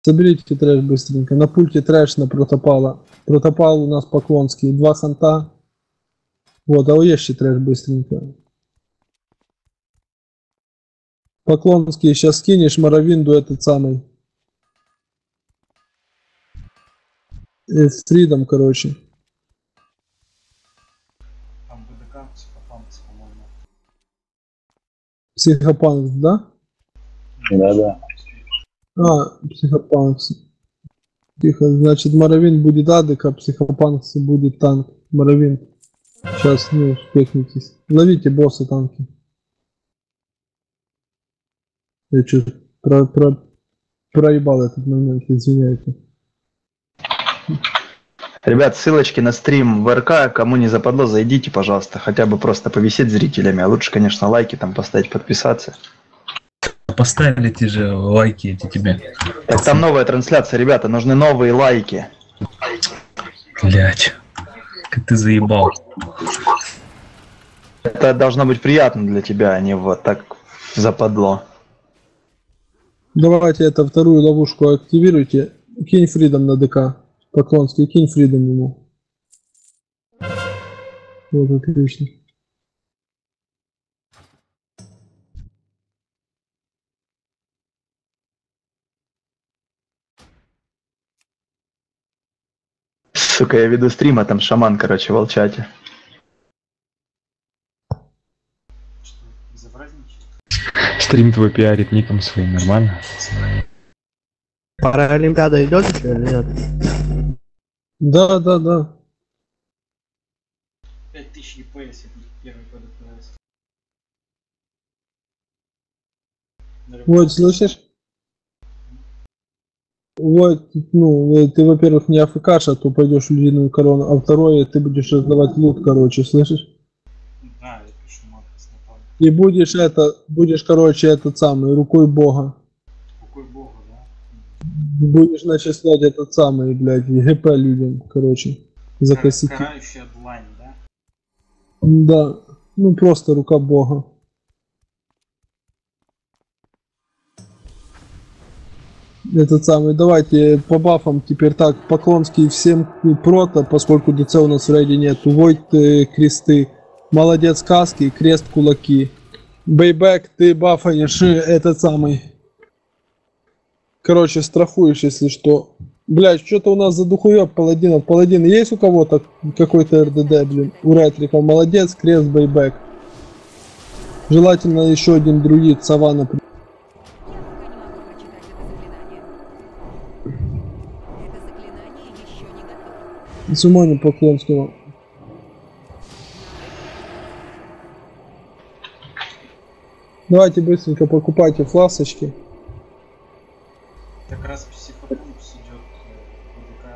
Соберите трэш быстренько. На пульте трэш на протопала. Протопал у нас Поклонский. 2 ханта. Вот, а уешьте трэш быстренько. Поклонский, сейчас скинешь Моровинду этот самый. Фридом, короче. Там БДК, психопанкс, по-моему. Психопанкс, да? Да-да. А, психопанкс. Тихо, значит Моровин будет адык, а психопанкс будет танк. Моровин. Сейчас, не успехнитесь. Ловите босса танки. Я что-то проебал этот момент, извиняйте. Ребят, ссылочки на стрим в РК, кому не западло, зайдите, пожалуйста, хотя бы просто повисеть зрителями, а лучше, конечно, лайки там поставить, подписаться. Поставили те же лайки эти тебе. Так там новая трансляция, ребята, нужны новые лайки. Блять, как ты заебал. Это должно быть приятно для тебя, а не вот так западло. Давайте это вторую ловушку активируйте. Кинь Фридом на ДК. Поклонский, кинь Фридом ему. Вот, отлично. Сука, я веду стрим, а там шаман, короче, в волчате. Что, безобразничает? Стрим твой пиарит ником своим, нормально? Паралимпиада идет еще или нет? Да, да, да. 5000 ЕПС, это первый код ЕПС. Вот, слышишь? Вот, ну, ты, во-первых, не АФКш, а то пойдешь в ледяную корону, а второе, ты будешь раздавать лут, короче, слышишь? Да, я пишу макрос на память. И будешь, короче, этот самый, рукой бога. Рукой бога, да? Будешь начислять этот самый, блядь, ГП людям, короче, за косяки. Карающая длань, да? Да, ну просто рука бога. Этот самый, давайте по бафам теперь так, Поклонский всем прото, поскольку ДЦ у нас в рейде нет, уводь кресты, молодец каски, крест кулаки, бейбэк, ты бафанешь этот самый, короче, страхуешь, если что. Блять, что-то у нас за духуёб паладинов, паладин есть у кого-то какой-то РДД, блин, у ретрика, молодец, крест, бейбэк. Желательно еще один друид, сова, например. Сумони Поклонского. Давайте быстренько покупайте фласочки. Как раз психопанкс идет БДК.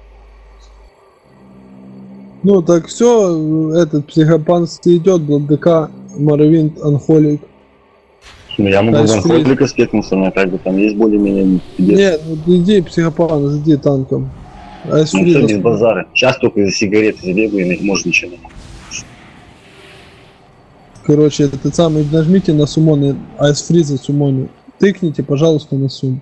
Ну так все, этот психопанк идет, БДК, Моровинт, Анхолик. Ну, я могу в Анхолика спекнуться, но как бы там есть более-менее... Нет, ну иди психопанк, иди танком. Ну все, без базара. Сейчас только из сигареты забегаю, и может ничего не могу. Короче, этот самый, нажмите на сумоны, айсфриза сумоны. Тыкните, пожалуйста, на сум.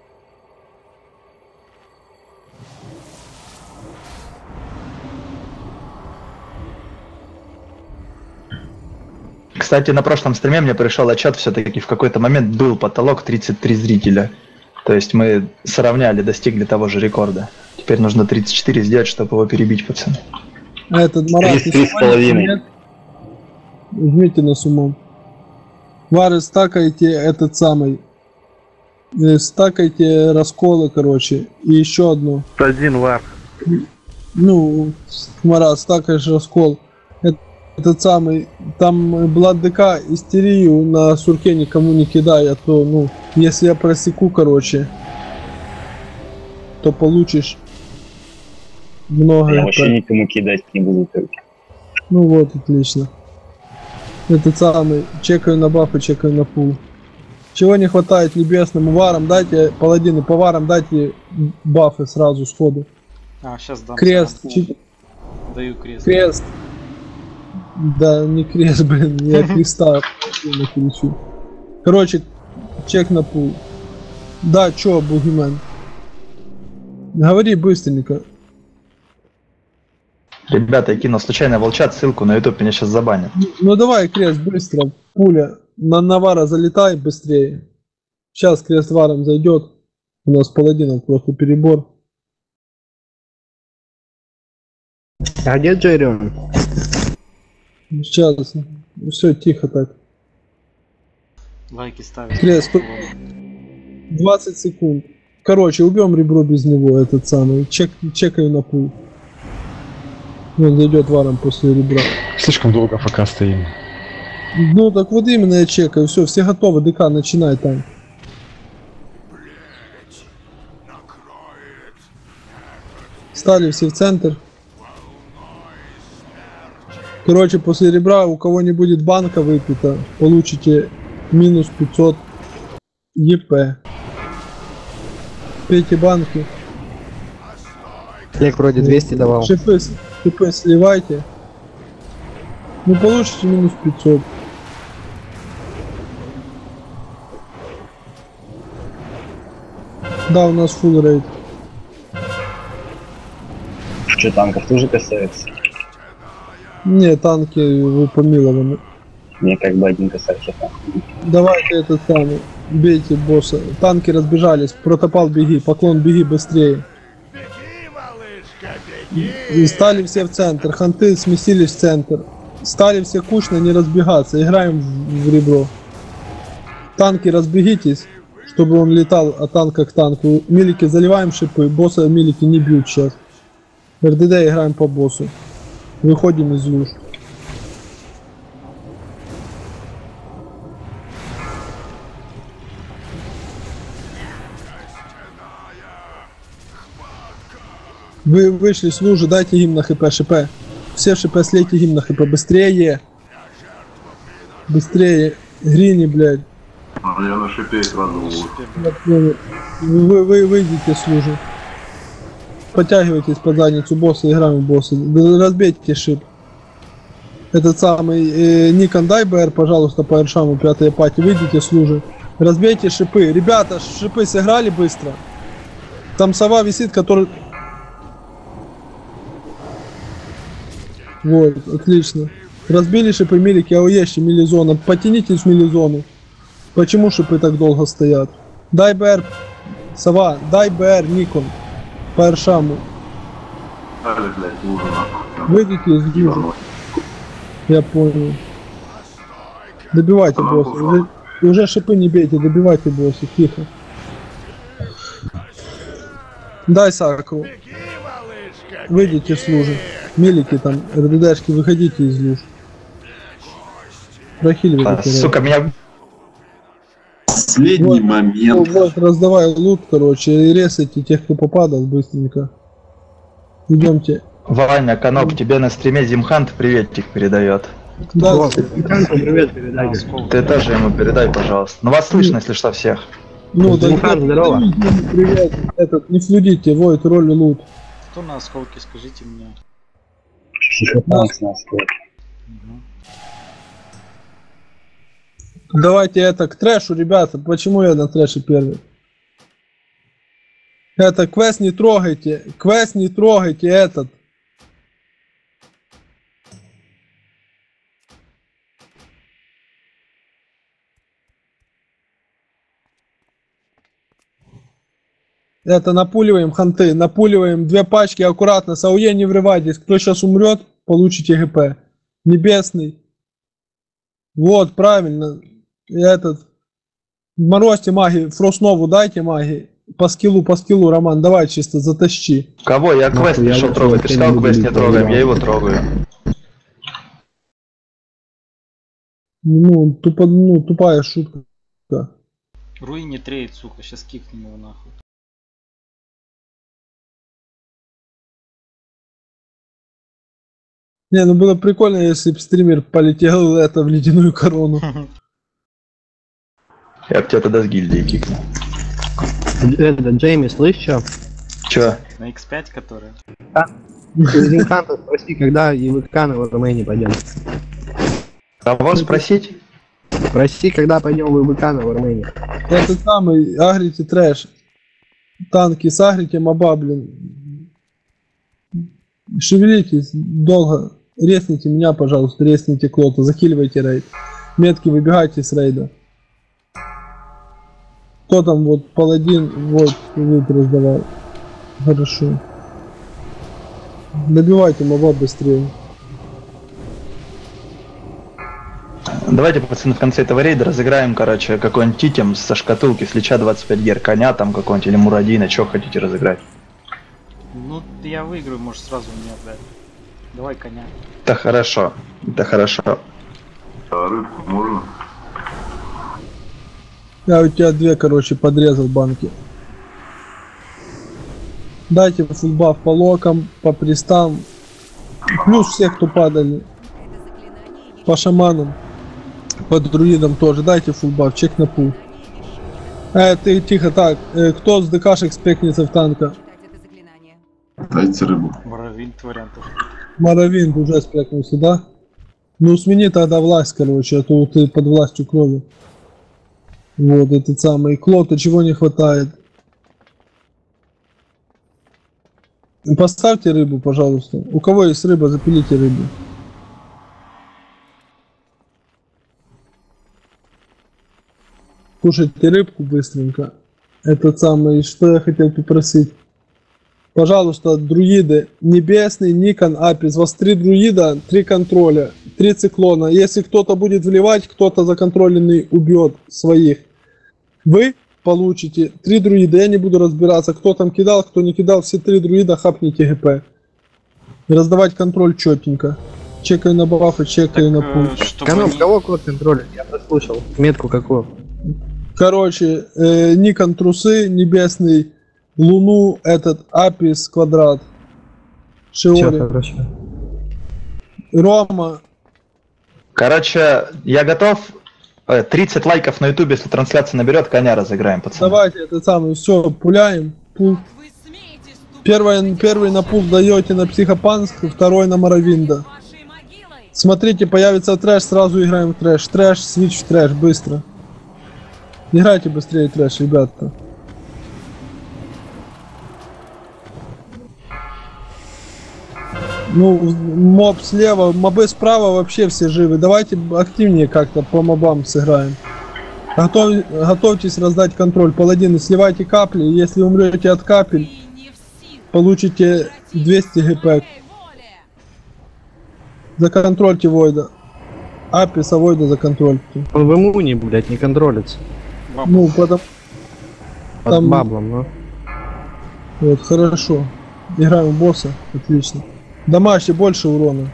Кстати, на прошлом стриме мне пришел отчет, все-таки в какой-то момент был потолок 33 зрителя. То есть мы сравняли, достигли того же рекорда. Теперь нужно 34 сделать, чтобы его перебить, пацаны. Этот Марат, 33,5. жмите на сумон. Вары, стакайте этот самый. Стакайте расколы, короче. И еще одно. Один вар. Ну, Марат, стакаешь раскол. Этот самый, там Блад ДК, истерию на сурке никому не кидай, а то, ну, если я просеку, короче, то получишь много. Я вообще никому кидать не буду только. Ну вот, отлично. Этот самый, чекаю на бафы, чекаю на пул. Чего не хватает небесному варам, дайте, паладины, по варам дайте бафы сразу сходу. А, сейчас дам. Крест, Даю крест. крест. Да, не крест, блин, я креста накричу. Короче, чек на пул. Да, чё, бугимен? Говори быстренько. Ребята, я кинул случайно волчат ссылку на YouTube, меня сейчас забанят. Ну давай, крест, быстро. Пуля. На Навара залетай быстрее. Сейчас крест варом зайдет. У нас паладинов просто перебор. А где Джеррион? Сейчас. Все, тихо так. Лайки ставят. Крест, 20 секунд. Короче, убьем ребро без него, этот самый. Чекаю на пул. Он зайдет варом после ребра. Слишком долго ФК стоим. Ну так вот именно я чекаю. Все готовы, ДК, начинай там. Стали все в центр. Короче, после ребра у кого не будет банка выпита, получите минус 500 ЕП. Пейте банки. Олег вроде 200 давал. ШП сливайте. Ну получите минус 500. Да, у нас full рейд. Что, танков тоже касается? Не, танки вы помилованы. Мне как бы один касается танков. Давайте этот самый. Бейте босса. Танки разбежались. Протопал, беги. Поклон, беги быстрее. И стали все в центр. Ханты сместились в центр. Стали все кучно, не разбегаться. Играем в ребро. Танки, разбегитесь, чтобы он летал от танка к танку. Милики заливаем шипы. Босса милики не бьют сейчас. РДД играем по боссу. Выходим из луж. Вы вышли с лужи, дайте гимн на хп, ШП. Все ШП слейте гимн на хп, быстрее. Быстрее. Грини, блядь. Я на шипе сразу Вы выйдите с лужи. Подтягивайтесь под задницу босса, играем в босса. Разбейте шип. Этот самый Никон, дай БР, пожалуйста, по Эршаму 5-й пати. Выйдите с лужи. Разбейте шипы. Ребята, шипы сыграли быстро. Там сова висит, который... Вот, отлично. Разбили шипы милики, АОЕщи, милизона. Потянитесь в милизону. Почему шипы так долго стоят? Дай БР, сова, дай БР, Никон. По Эршаму. Выйдите из лужи. Я понял. Добивайте босса. Уже шипы не бейте, добивайте босса. Тихо. Дай сакру. Выйдите с лужи. Милики там, РДДшки, выходите из луж. Прохиливайте. Сука, меня... Последний момент. Вот, раздавай лут, короче, и резайте тех, кто попадал быстренько. Идемте. Ваня, Канок, тебе на стриме Зимхант приветик передает. Да, Привет, передай. Ты тоже ему передай, пожалуйста. Ну вас слышно, если что, всех. ну, да, Зимхан, здорово. привет. Этот, не флюдите, Войт, роль лут. Кто на осколке, скажите мне. Давайте это к трэшу, ребята. Почему я на трэше первый? Это квест не трогайте. Квест не трогайте этот. Это напуливаем ханты, напуливаем 2 пачки аккуратно. С АУЕ не врывайтесь. Кто сейчас умрет, получите ГП. Небесный. Вот, правильно. И этот. Морозьте маги, Фростнову дайте маги. По скиллу, Роман, давай чисто затащи. Кого? Я квест я пришел вот трогать. Ты не сказал, квест не буду трогаем, трогать. я его трогаю. Ну, тупая шутка. Руи не треет, сука, сейчас кикнем его нахуй. Не, ну было прикольно, если бы стример полетел это в ледяную корону. Я б тебя тогда с гильдии кикнул. Это, Джейми, слышь, чё? Чё? На X5, которая. Зимханта спроси, когда ЕВК на Вармэне пойдем. Кого спросить? Спроси, когда пойдем в ЕВК на Вармэне. Этот самый, агрите трэш. Танки, сагрите моба, блин. Шевелитесь долго. Ресните меня, пожалуйста, ресните Клота, захиливайте рейд. Метки, выбегайте с рейда. Кто там, вот, паладин, вот, лут раздавал. Хорошо. Добивайте моба быстрее. Давайте, пацаны, в конце этого рейда разыграем, короче, какой-нибудь титем со шкатулки с лича 25 гер, коня там какого-нибудь или мурадина, что хотите разыграть. Ну, я выиграю, может сразу мне отдать. Давай коня. Это хорошо, это хорошо. А рыбку можно? Я у тебя две, короче, подрезал банки. Дайте фулбаф по локам, по пристам. Плюс всех, кто падали. По шаманам. По друидам тоже. Дайте фулбаф, чек на пул. Ты тихо, так. Кто с ДКшек спекнется в танка? Дайте рыбу. Моровинт вариантов. Моровинт уже спекнулся, да? Ну смени тогда власть, короче, а то ты под властью крови. Вот этот самый. Клота чего не хватает? Поставьте рыбу, пожалуйста. У кого есть рыба, запилите рыбу. Кушайте рыбку быстренько. Этот самый, что я хотел попросить. Пожалуйста, друиды. Небесный, Никон, Апис. У вас 3 друида, 3 контроля, 3 циклона. Если кто-то будет вливать, кто-то законтроленный убьет своих. Вы получите 3 друида. Я не буду разбираться, кто там кидал, кто не кидал. Все 3 друида хапните ГП. И раздавать контроль четенько. Чекаю на бафы, чекаю на пункт. Канал, кого код контролит? Я прослушал. Метку какую? Короче, Никон трусы, небесный, Луну, этот, Апис, квадрат. Все Шиори. хорошо. Рома. Короче, я готов. 30 лайков на ютубе, если трансляция наберет, коня разыграем, пацаны. Давайте этот самый, все, пуляем. Пул. Первый на пул даете на психопанск, второй на Моровинда. Смотрите, появится трэш, сразу играем в трэш. Трэш, свич в трэш, быстро. Играйте быстрее трэш, ребята. Ну, моб слева, мобы справа вообще все живы. Давайте активнее как-то по мобам сыграем. Готовьтесь раздать контроль. Паладины, сливайте капли. Если умрете от капель, получите 200 гп. Законтрольте Войда. Аписа Войда законтрольте. Он в иммуне, блядь, не контролится. Ну, потом... Под Там- баблом, ну. Вот, хорошо. Играем в босса. Отлично. Домашний больше урона.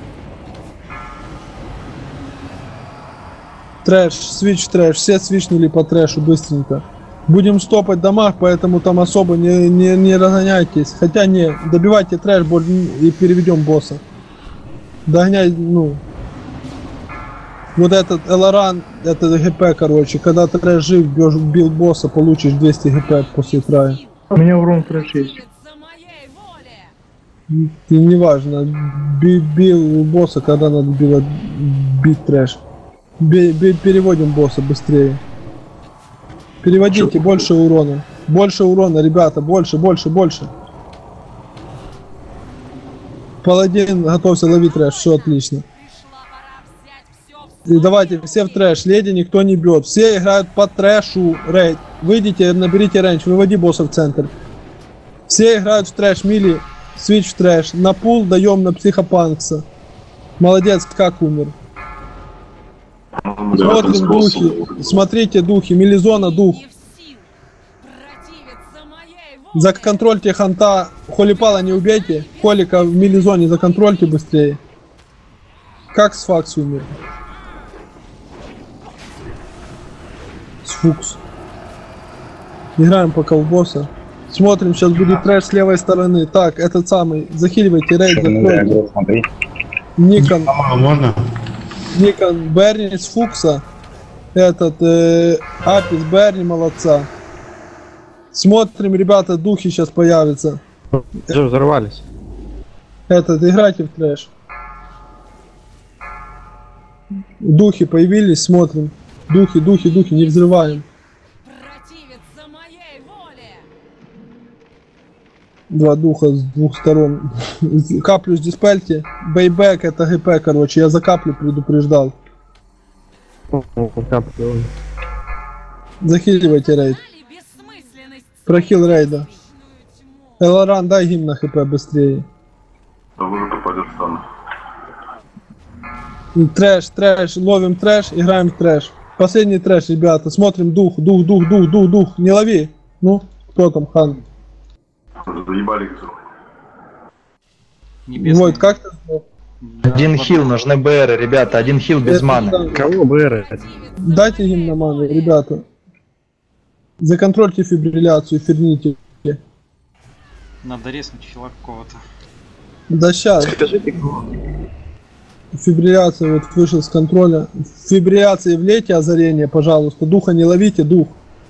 Трэш, свич трэш. Все свичнули по трэшу быстренько. Будем стопать дамаг, поэтому там особо не разгоняйтесь. Хотя не, добивайте трэш и переведем босса. Догоняй, ну... Вот этот Элоран, это ГП, короче. Когда трэш жив, бил босса, получишь 200 ГП после трая. У меня урон трэш есть. И неважно, бил босса, когда надо было бить трэш. Переводим босса быстрее. Переводите, больше урона. Больше урона, ребята, больше. Паладин, готовься ловить трэш, все отлично. И давайте, все в трэш, леди никто не бьет. Все играют по трэшу, рейд. Выйдите, наберите рейндж, выводи босса в центр. Все играют в трэш, мили. Свич в трэш. На пул даем на психопанкса. Молодец, как умер. Смотрим духи. Смотрите духи. Мелизона дух. Законтрольте ханта. Холипала не убейте. Холика в мелизоне законтрольте быстрее. Как Сфакс умер? Сфукс. Играем пока в босса. Смотрим, сейчас будет трэш с левой стороны. Так, этот самый. Захиливайте рейд, закройте. Смотри. Никон. Можно? Никон, Берни с Фукса. Этот, Апис, Берни, молодца. Смотрим, ребята, духи сейчас появятся. Уже взорвались. Этот, играйте в трэш. Духи появились, смотрим. Духи, не взрываем. Два духа с двух сторон. Каплю с диспельте. Бейбэк это ГП, короче. Я за каплю предупреждал. Захиливайте рейд. Прохил рейда. Элоран, дай гимн на ХП быстрее. Да уже попадет в стан. Трэш, трэш, ловим трэш, играем в трэш. Последний трэш, ребята. Смотрим дух, дух, дух, дух, дух, дух. Не лови. Ну, кто там, хан? Заебали их. Войд, как ты? Один хил, нужны БР, ребята, один хил без маны. Кого БР? Дайте им на ману, ребята. Законтрольте фибрилляцию, ферните. Надо резнуть хила какого-то. Да сейчас. Скажите, Фибрилляция вот вышел с контроля. Фибрилляции влейте озарение, пожалуйста. Духа не ловите, дух.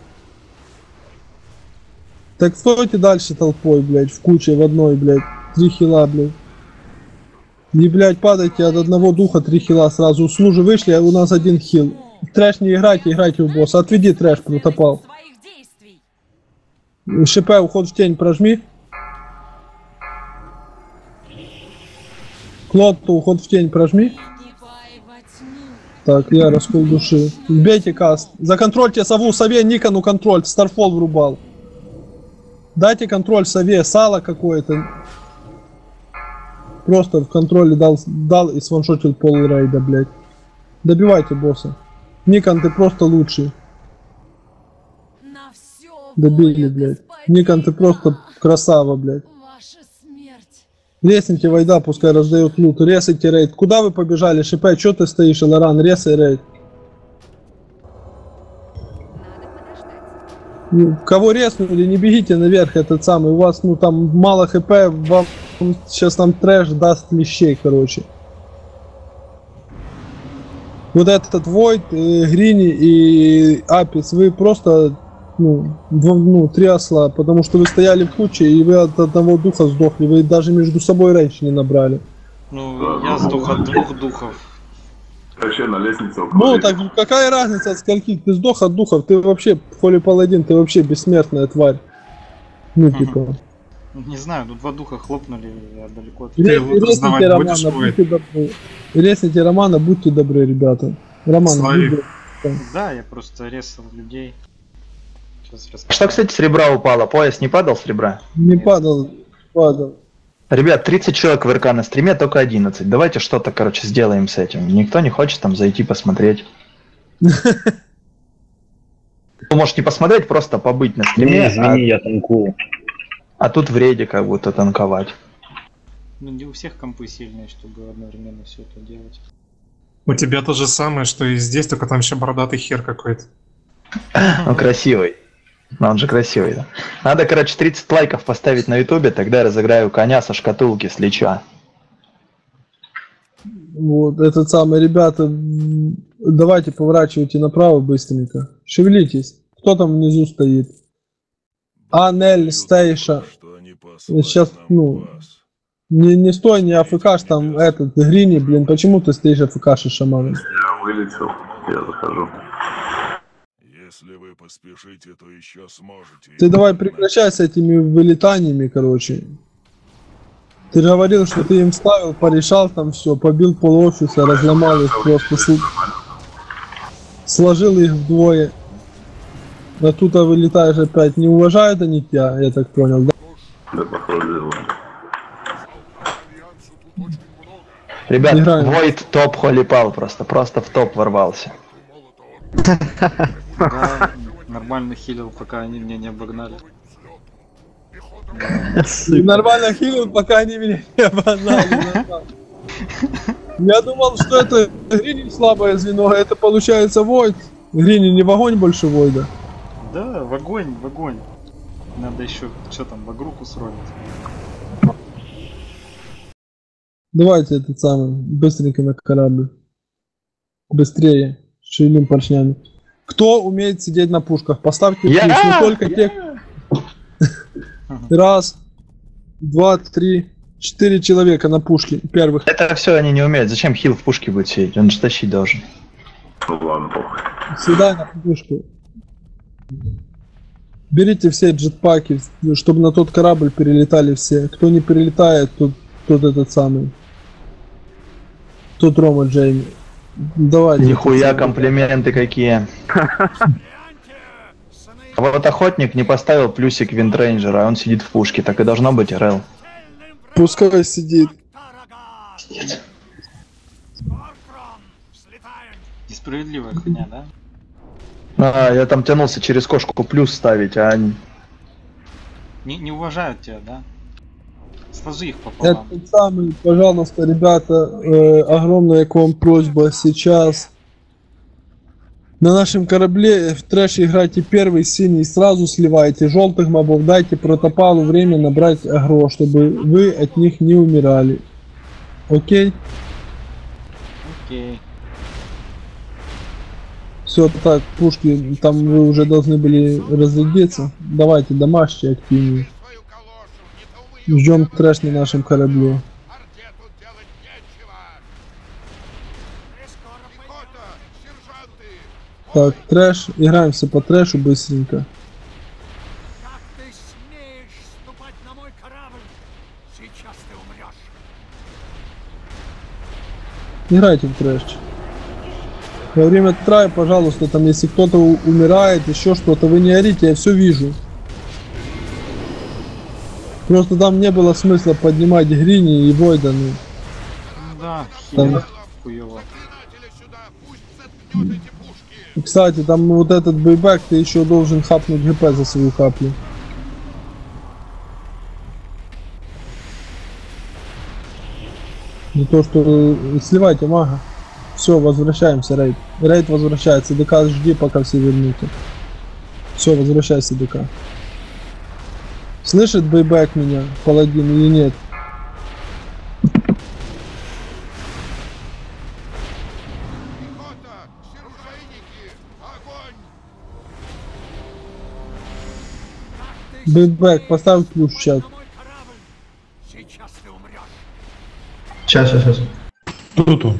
Так стойте дальше толпой, блядь, в куче, в одной, блядь. 3 хила, блядь. Не, блядь, падайте от одного духа, 3 хила сразу. Служи вышли, а у нас один хил. Трэш не играйте, играйте в босса. Отведи трэш, протопал. ШП, уход в тень прожми. Клотто, уход в тень прожми. Так, я раскол души. Бейте каст. Законтрольте сову, сове, Никону контроль. Старфол врубал. Дайте контроль сове, сало какое-то. Просто в контроле дал и сваншотил пол рейда, блядь. Добивайте босса. Никон, ты просто лучший. Добили, блядь. Никон, ты просто красава, блядь. Ресните Вайда, пускай раздает лут. Ресайте рейд. Куда вы побежали? ШП, чё ты стоишь, Элоран? Ресай рейд. Кого реснули, не бегите наверх, этот самый. У вас, ну, там мало хп, вам сейчас там трэш даст лещей, короче. Вот этот Войд, Грини и Апис, вы просто, ну, 3 осла, потому что вы стояли в куче, и вы от одного духа сдохли, вы даже между собой раньше не набрали. Ну, я сдох от 2 духов. Вообще на лестнице. Ну, так какая разница от скольких? Ты сдох от духов, ты вообще, Холи Паладин, ты вообще бессмертная тварь. Ну, типа. Не знаю, ну 2 духа хлопнули, я далеко от... Ресните Романа, будьте добры. Ресните Романа, будьте добры, ребята. Роман, будь Да, я просто резал людей. Сейчас Что, кстати, с ребра упало? Пояс не падал с ребра? Не падал, падал. Ребят, 30 человек в РК на стриме, только 11. Давайте что-то, короче, сделаем с этим. Никто не хочет там зайти посмотреть. Может не посмотреть, просто побыть на стриме. Не, извини, я танкую. А тут в рейде как будто танковать. Ну не у всех компы сильные, чтобы одновременно все это делать. У тебя то же самое, что и здесь, только там еще бородатый хер какой-то. Он красивый. Но он же красивый, да? Надо, короче, 30 лайков поставить на ютубе, тогда я разыграю коня со шкатулки с лича. Вот, этот самый, ребята, давайте поворачивайте направо быстренько. Шевелитесь. Кто там внизу стоит? Анель, Стейша. Сейчас, ну, не стой, не АФКш, там этот, Грини, блин, почему ты стоишь АФКшишь шаманом? Я вылетел, я захожу. Если вы поспешите, то еще сможете. Ты давай прекращай с этими вылетаниями, короче. Ты говорил, что ты им ставил, порешал там все, побил пол офиса, разломал их просто, сложил их вдвое. А тут вылетаешь опять. Не уважают они тебя, я так понял, да? Да, походу. Ребят, Играем. Войд топ холипал просто в топ ворвался. Да, нормально хилил, пока они меня не обогнали. Нормально хилил, пока они меня не обогнали. Я думал, что это Грини слабое звено, а это получается Войд. Грини не в огонь больше Войда. Да, в огонь, в огонь. Надо еще, что там, в игруху сролить. Давайте этот самый, быстренько на корабль. Быстрее, шевелим поршнями. Кто умеет сидеть на пушках? Поставьте плюс, не только те... Раз, 2, 3, 4 человека на пушке первых. Это все они не умеют. Зачем хил в пушке будет сидеть? Он же тащить должен. Ну ладно, похуй. Седай на пушку. Берите все джетпаки, чтобы на тот корабль перелетали все. Кто не перелетает, тот этот самый. Тот Рома Джейми. Давайте. Нихуя комплименты какие. А вот охотник не поставил плюсик виндрейнджера, а он сидит в пушке, так и должно быть, РЛ. Пускай сидит. Несправедливая хуйня, да? А, я там тянулся через кошку плюс ставить, а они... Не уважают тебя, да? Сложи их пополам. Это самый, пожалуйста, ребята, огромная к вам просьба сейчас. На нашем корабле в трэш играйте первый, синий сразу сливайте, желтых мобов дайте протопалу время набрать агро, чтобы вы от них не умирали. Окей? Окей. Все, так, пушки, там вы уже должны были разрядиться. Давайте, домашние активнее. Ждем трэш на нашем корабле. Так, трэш, играемся по трэшу быстренько. Играйте в трэш. Во время трая, пожалуйста, там если кто-то умирает, еще что-то, вы не орите, я все вижу. Просто там не было смысла поднимать Грини и Войданы. Да, Там... хуёво. Кстати, там вот этот бейбэк, ты еще должен хапнуть ГП за свою каплю. Не то что... Сливайте мага. Все, возвращаемся, рейд. Рейд возвращается, ДК жди, пока все вернутся. Все, возвращайся, ДК. Слышит бейбэк меня, паладин, или нет? Бейбэк, поставь плюс в чат. Сейчас. Туту.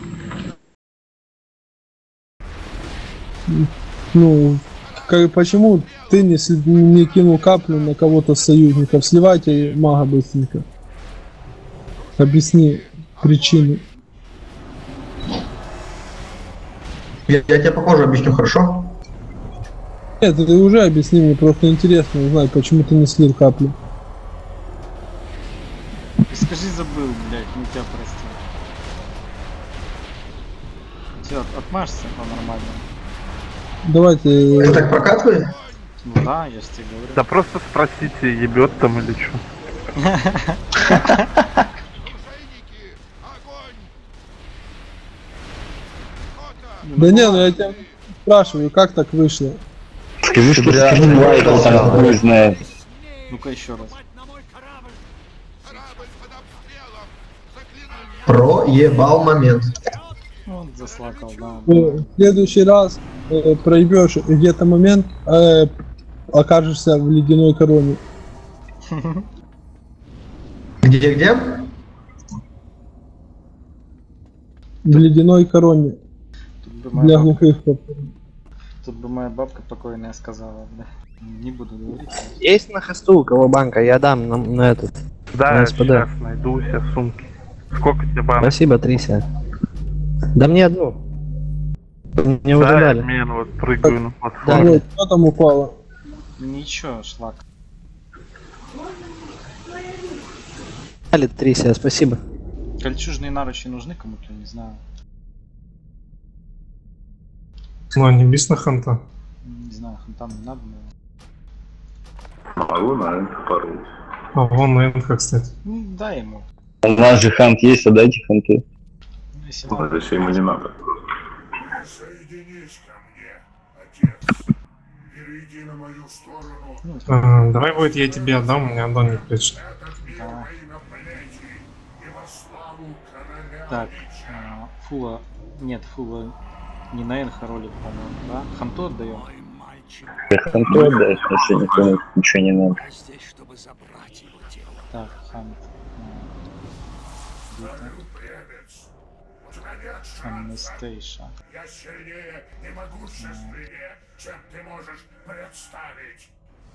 Ну, почему ты не кинул каплю на кого-то с союзников? Сливайте мага быстренько. Объясни причину. Я тебе попозже объясню, хорошо? Нет, ты уже объясни, мне просто интересно узнать, почему ты не слил каплю. Скажи, забыл, блядь, не тебя простил. Все, отмажься по-нормальному. Давайте... Это так прокатывает? Ну да, я ж тебе говорю. Да просто спросите, ебет там или что. Да не, ну я тебя спрашиваю, как так вышло? Скажи, что Майкл там не знает. Ну-ка еще раз. Проебал момент. Вот заслакал, да. В следующий раз проебешь где-то момент, окажешься в ледяной короне. Где? В ледяной короне. Для глухих. Тут бы моя бабка покойная сказала, да. Не буду говорить. Есть на хосту у кого банка, я дам на этот. Да, на сейчас найду у себя в сумке. Сколько тебе банок? Спасибо, 30. Да мне одну. Мне уже Да, дали. обмен, вот прыгаю на Да, платформу. вот, что там упало? Ничего, шлак. Дали 30, спасибо. Кольчужные наручи нужны кому-то, не знаю. Ну, не бис на ханта. Не знаю, хантам не надо, но... Могу на это порвать. А вон на энха, кстати. Ну, дай ему. У нас же хант есть, отдайте ханты. Ну, если Ну, это еще ему не надо. Соединись ко мне, отец. Перейди на мою сторону. Давай, будет, я тебе отдам, у меня Донник придет. Да. Так, Фула... Нет, Фула не на Энха ролик, по-моему, да? Ханту отдаем? Ханту отдай, если никому ничего не надо. Так, Хант. Анастейша. Я сильнее и могущественнее, чем ты можешь представить.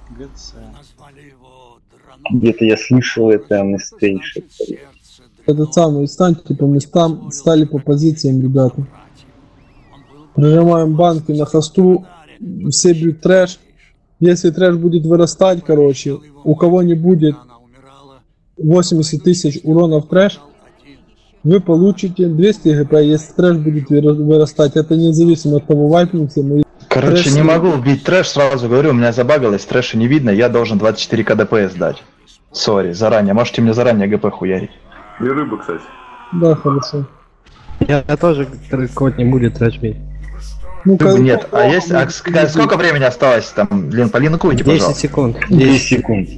ГЦ. Где-то я слышал это на стейше. Этот самый, станьте по местам, стали по позициям, ребята. Прижимаем банки на хосту, все бьют трэш. Если трэш будет вырастать, короче, у кого не будет 80 тысяч урона в трэш, вы получите 200 ГП, если трэш будет вырастать. Это независимо от того, вайпнется. Короче, трэш не могу убить трэш, сразу говорю, у меня забагалось, трэша не видно, я должен 24 КДПС дать. Сори, заранее, можете мне заранее ГП хуярить. И рыба, кстати. Да, хорошо. Я тоже кого-то не будет трэш бить. Ну, Нет, а есть, сколько времени осталось там, Лен, полинкуйте, 10 пожалуйста. секунд. 10 секунд.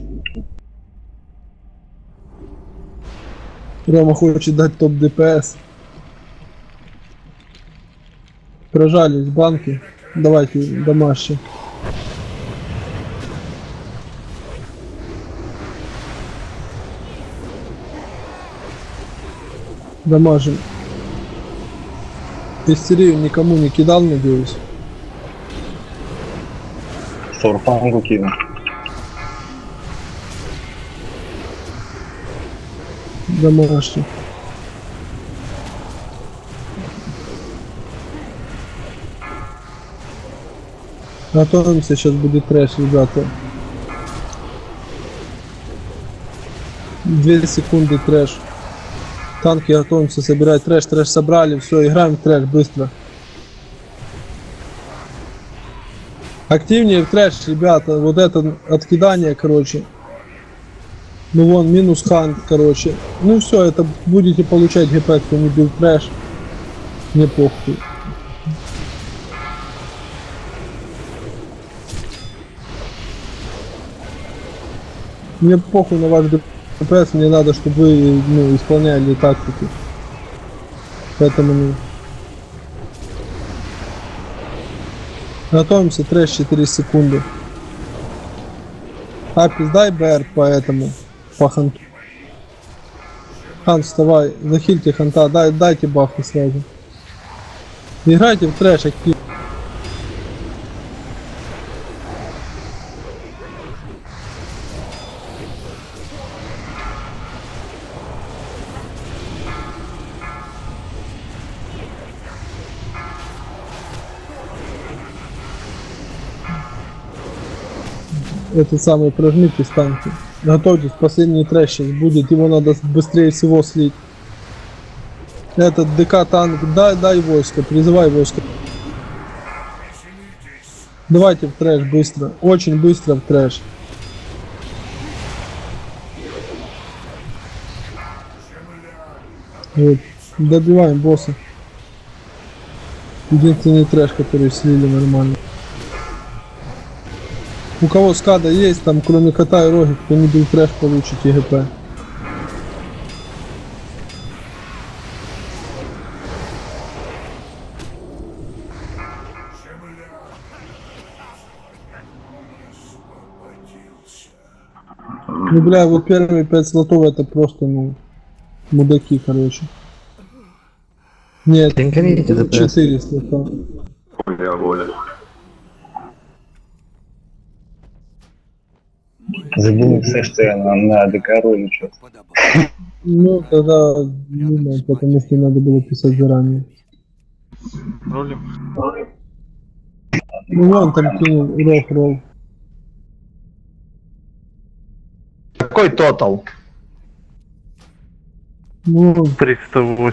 Рома хочет дать топ ДПС. Прожались банки. Давайте домашние. Дамажим. Истерию никому не кидал, надеюсь. Сорфангу кину. Домашний. Готовимся, сейчас будет трэш, ребята. 2 секунды трэш. Танки готовимся собирать трэш, трэш собрали, все, играем в трэш быстро. Активнее в трэш, ребята, вот это откидание, короче. Ну вон, минус хант, короче. Ну все, это будете получать ГП, кто не бил трэш. Не похуй. Мне похуй на ваш ДПС, мне надо, чтобы вы, ну, исполняли тактики. Поэтому, ну... Готовимся, трэш 4 секунды. Апис, дай БР по этому, по ханту. Хан, вставай, захильте ханта, дайте бафы сразу. Играйте в трэш активно. Этот самый, прожмите станки. Готовьтесь, последний трэш сейчас будет, его надо быстрее всего слить. Этот ДК танк, дай войско, призывай войско. Давайте в трэш быстро, очень быстро в трэш. Вот, добиваем босса. Единственный трэш, который слили нормально. У кого скада есть, там кроме кота и роги, кто не бил трэш, получит ЕГП. Ну бля, вот первые 5 слотов это просто, ну, мудаки, короче. Нет, 4 слота. Бля, воля. Забыл, что я на ДК роли что-то. Ну, тогда думаю, потому что надо было писать заранее. Ролим. Ну, вон там кинул ролл. Какой тотал? Ну, 308.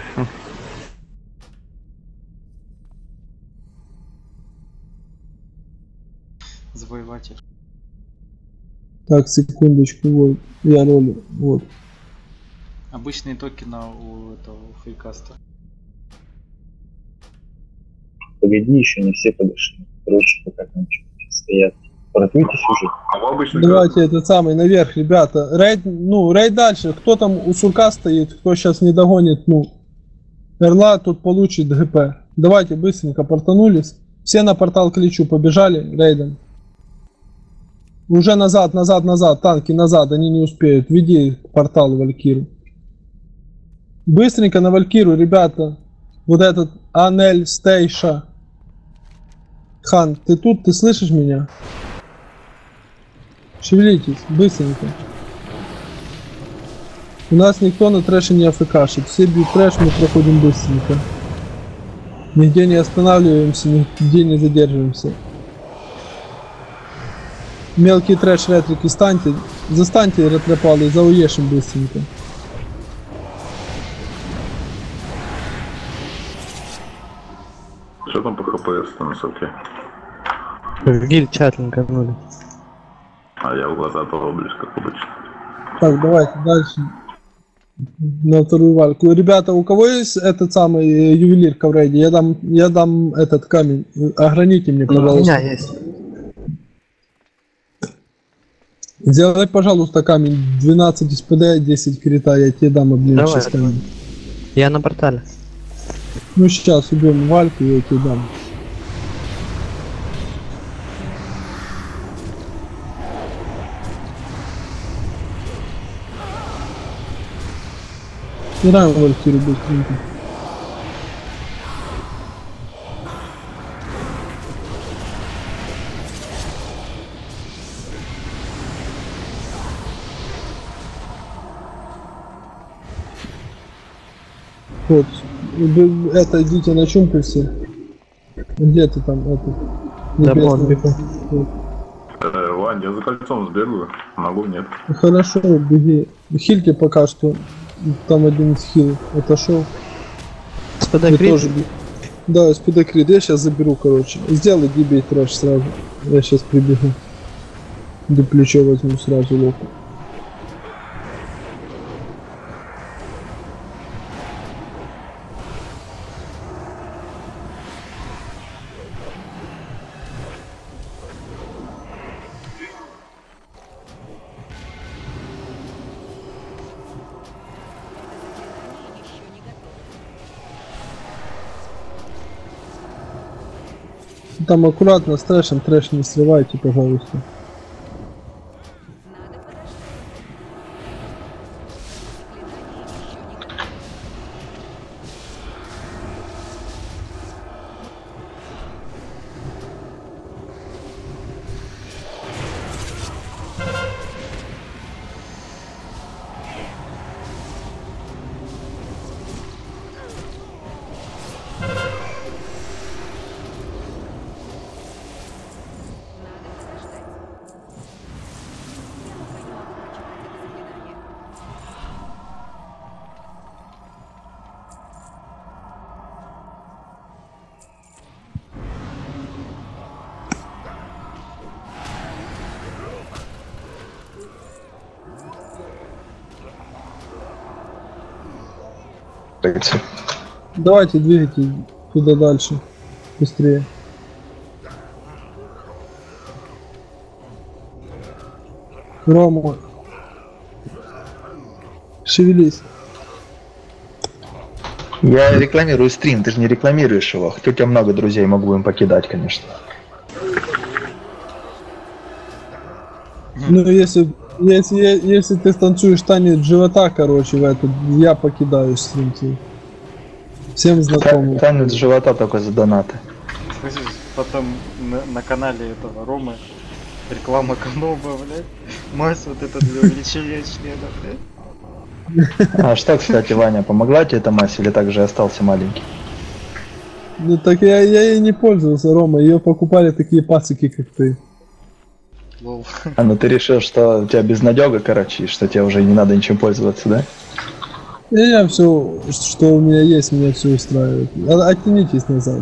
Завоеватель. так, секундочку, вот, я ролю, вот. Обычные токены у этого фейкаста. Погоди, еще не все подошли. Короче, пока там что-то стоят. Протвитесь уже. Давайте этот самый наверх, ребята. Рейд, ну, рейд дальше. Кто там у сурка стоит, кто сейчас не догонит, ну, Эрла тут получит ГП. Давайте быстренько портанулись. Все на портал к Личу побежали рейдом. Уже назад, назад, назад. Танки назад, они не успеют. Веди портал Валькиру. Быстренько на Валькиру, ребята. Вот этот Анель Стейша. Хан, ты тут, ты слышишь меня? Шевелитесь, быстренько. У нас никто на трэше не афкашит. Все бьют трэш, мы проходим быстренько. Нигде не останавливаемся, нигде не задерживаемся. Мелкий трэш, ретрики, станьте. Застаньте ретропалы, зауешим быстренько. Что там по ХПС на высоте? Гиль чатлин кознули. А я в глаза толблюсь, как обычно. Так, давайте дальше. На вторую вальку. Ребята, у кого есть этот самый ювелирка в рейде? Я дам этот камень. Ограните мне, пожалуйста. У меня есть. Сделай, пожалуйста, камень 12 СПД, 10 крита, я тебе дам один Давай, камень. Я на портале. Ну сейчас убьем вальку, я тебе дам. Играем в Валькирию быстренько. Вот, это идите на чумпульсе. Где ты там, это? Да, вон, бегу. Вот. Вань, я за кольцом сбегаю. Могу, нет. Хорошо, беги. Хильки пока что. Там один из хил отошел. СПД крит? Да, СПД крит. Я сейчас заберу, короче. Сделай гибей трэш сразу. Я сейчас прибегу. До плечо возьму сразу локу. Там аккуратно с трэшем, трэш не срывайте, пожалуйста. Давайте двигайте туда дальше. Быстрее. Рома. Шевелись. Я рекламирую стрим, ты же не рекламируешь его. Хоть у тебя много друзей, могу им покидать, конечно. Ну, если ты станцуешь танец живота, короче, в этот, я покидаю стрим. Всем знакомым. Танец живота только за донаты. Слышишь, потом на канале этого Ромы реклама Каноба, блядь. Мазь вот это для увеличения члена, блядь. А что, кстати, Ваня, помогла тебе эта мазь или так же остался маленький? Ну так я ей не пользовался, Рома, ее покупали такие пацики, как ты. Лол. А ну ты решил, что у тебя безнадега, короче, и что тебе уже не надо ничем пользоваться, да? Я все, что у меня есть, меня все устраивает. Оттянитесь назад.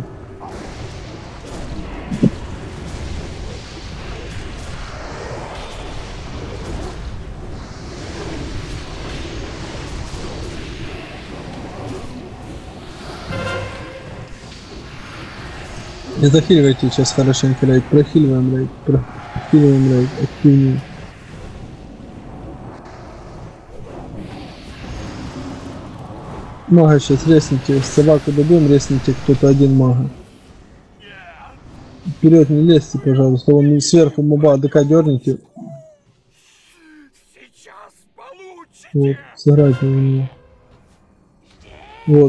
Не захиливайте сейчас хорошенько рейд, прохиливаем рейд, активнее. Мага сейчас ресните, собаку добьем, ресните кто-то один мага. Вперед не лезьте, пожалуйста, вон сверху моба АДК дерните. Вот, сыграйте на него. Вот.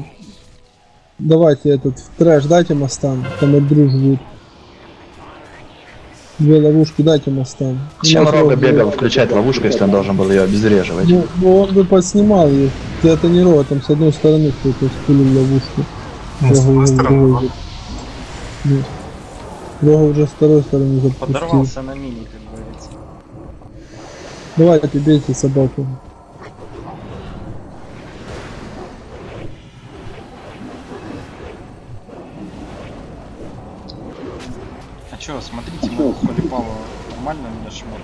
Давайте этот в трэш дайте мостам, там от друж будет. 2 ловушки, дайте мостам. Чем Рога бегал включать ловушку, если он должен был ее обезвреживать? Ну он бы поснимал их. Это не Рога, там с одной стороны кто-то спулил ловушку. Нет. Рога уже с второй стороны запустил. Подорвался на мини, как говорится. Давайте бейте собаку. А чё, смотрите, мы Холипалу нормально меня шмот,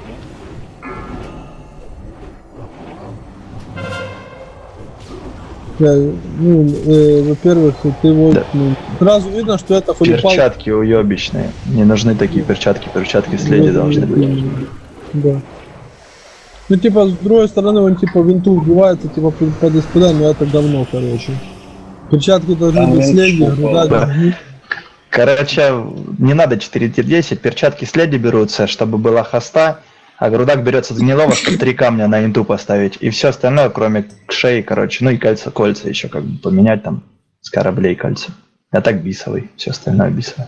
да? Во-первых, ты его... Да. Ну, сразу видно, что это Холипал... Перчатки уёбищные. Не нужны такие перчатки. Перчатки следи должны быть. Да. Ну, типа, с другой стороны, он, типа, винту вбивается, типа, под СПД, но это говно, короче. Перчатки должны быть следи, грудак. Короче, не надо 4 тир 10, перчатки следи берутся, чтобы была хоста, а грудак берется с гнилого, чтобы 3 камня на инту поставить. И все остальное, кроме шеи, короче, ну и кольца еще как бы поменять там с кораблей кольца. А так бисовый, все остальное бисовое.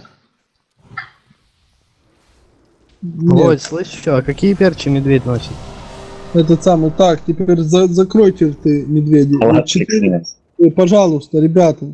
Вот, слышишь, что, а какие перчи медведь носит? Этот самый, так, теперь закройте ты, медведи. 4, пожалуйста, ребята.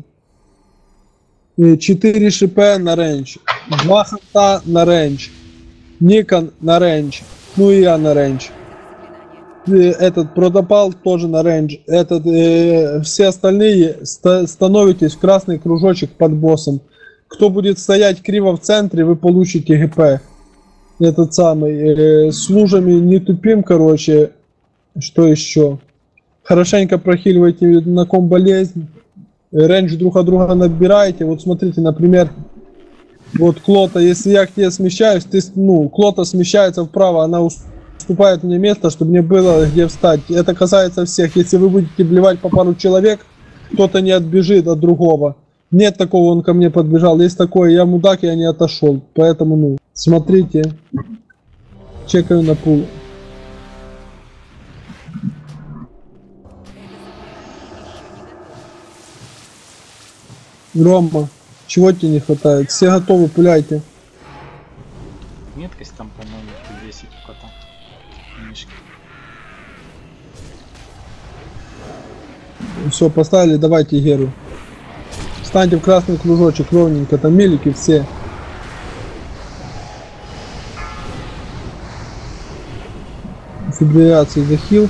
4 ШП на рейндж, 2 ханта на рейндж, Никон на рейндж, ну и я на рейндж. Этот протопал тоже на рейндж. Все остальные становитесь в красный кружочек под боссом. Кто будет стоять криво в центре, вы получите ГП. Этот самый, с лужами не тупим, короче. Что еще? Хорошенько прохиливайте на ком болезнь. Рейндж друг от друга набираете. Вот смотрите, например, вот Клота, если я к тебе смещаюсь, Клота смещается вправо, она уступает мне место, чтобы мне было где встать. Это касается всех. Если вы будете блевать по пару человек, кто-то не отбежит от другого. Нет такого, он ко мне подбежал. Есть такое, я мудак, я не отошел. Поэтому, смотрите. Чекаю на пул. Рома, чего тебе не хватает? Все готовы, пуляйте. Меткость там, по-моему, 10 у кота. Мишки. Все, поставили, давайте Геру. Встаньте в красный кружочек ровненько, там милики все. Фибрилляции захил.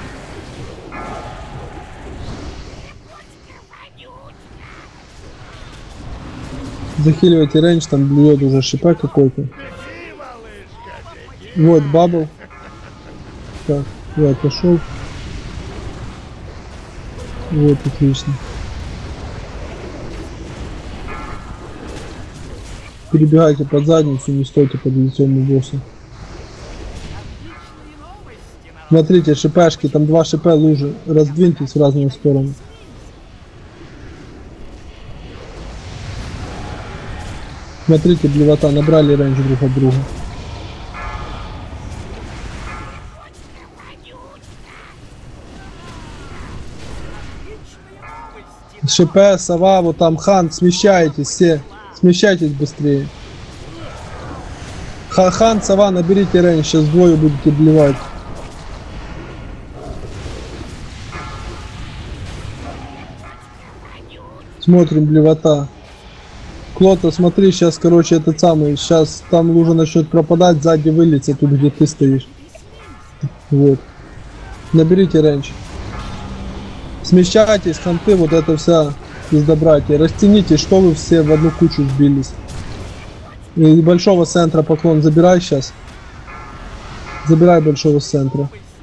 Захиливайте рейндж, там блюет уже ШП какой-то. Вот бабл. Так, я отошел. Вот, отлично. Перебегайте под задницу, не стойте под лицом у босса. Смотрите, шипашки, там 2 ШП лужи. Раздвиньтесь в разные стороны. Смотрите, блевота, набрали рейндж друг от друга. ШП, сова, вот там хан, смещайтесь все. Смещайтесь быстрее. Хан, сова, наберите рейндж, сейчас двое будете блевать. Смотрим, блевота. Клота, смотри, сейчас, короче, этот самый, сейчас там лужа начнет пропадать, сзади выльется, тут где ты стоишь. Вот. Наберите рейндж. Смещайтесь, ханты, вот это вся пиздобратья. Растянитесь, что вы все в одну кучу сбились. И большого центра поклон забирай сейчас. Забирай большого центра.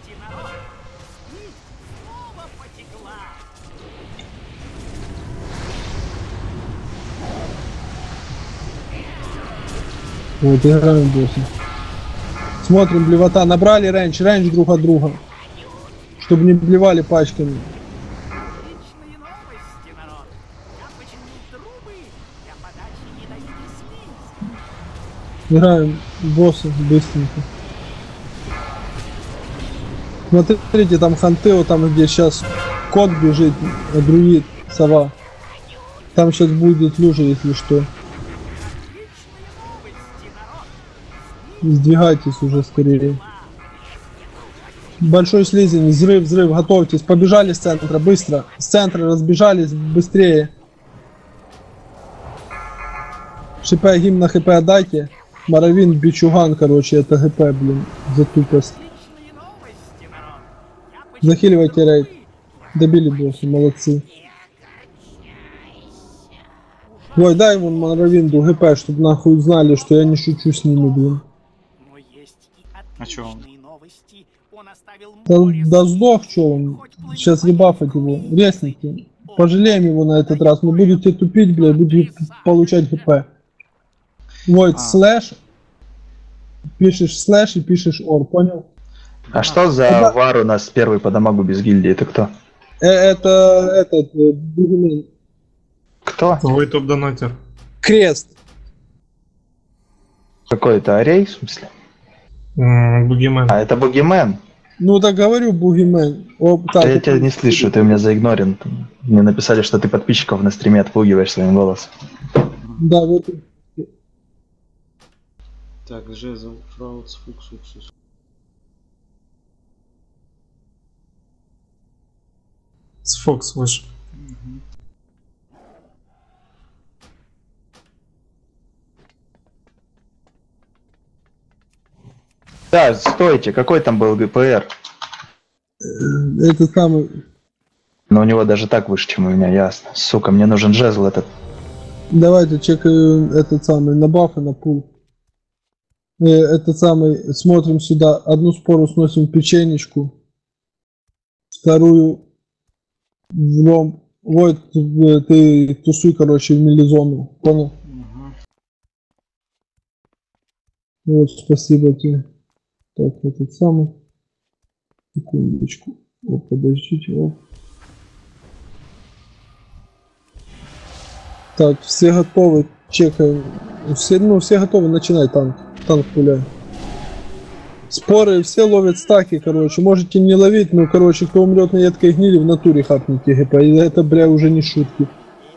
Вот, играем босса. Смотрим, блевота. Набрали рейндж друг от друга. Чтобы не блевали пачками. Играем босса быстренько. Смотрите, там ханты, вот там где сейчас кот бежит, друид, сова. Там сейчас будет лужа, если что. Сдвигайтесь уже скорее. Большой слизень, взрыв, готовьтесь. Побежали с центра, быстро. С центра разбежались, быстрее. ШП, гимн на ХП отдайте. Моровин, бичуган, короче, это ГП, блин, за тупость. Захиливайте рейд. Добили босса, молодцы. Ой, дай ему Моровинду ГП, чтобы нахуй знали, что я не шучу с ними, блин. А чё он? Да сдох, чё он. Сейчас ребафать его. Ресните. Пожалеем его на этот раз. Но будете тупить, блядь, будете получать ГП. Void слэш. Пишешь слэш и пишешь ор, понял? А что за вар у нас первый по дамагу без гильдии? Это кто? Это этот Бугимен. Кто? Твой топ-донатер. Крест. Какой это Арей, в смысле? Бугимен. А, это Бугимен. Ну так говорю, Бугимен. Я тебя не слышу, ты у меня заигнорен. Мне написали, что ты подписчиков на стриме отпугиваешь своим голосом. Да, вот. Так, жезл, фраудс, фукс, уксус. С Фокс выше. Да, стойте, какой там был ГПР? Это самый... Но у него даже так выше, чем у меня, ясно. Сука, мне нужен жезл этот. Давайте чекаем этот самый на баф и на пул. Этот самый, смотрим сюда. Одну спору сносим в печенечку. Вторую в лом. Вот, ты тусуй, короче, в мелизону. Понял? Вот, спасибо тебе. Так, этот самый. Секундочку. Вот, подождите. Оп. Так, все готовы. Чекаем. Все готовы, начинай танк. Танк пуляй. Споры все ловят стаки, короче. Можете не ловить, но, короче, кто умрет на едкой гнили, в натуре хапните ГП. И это, бля, уже не шутки.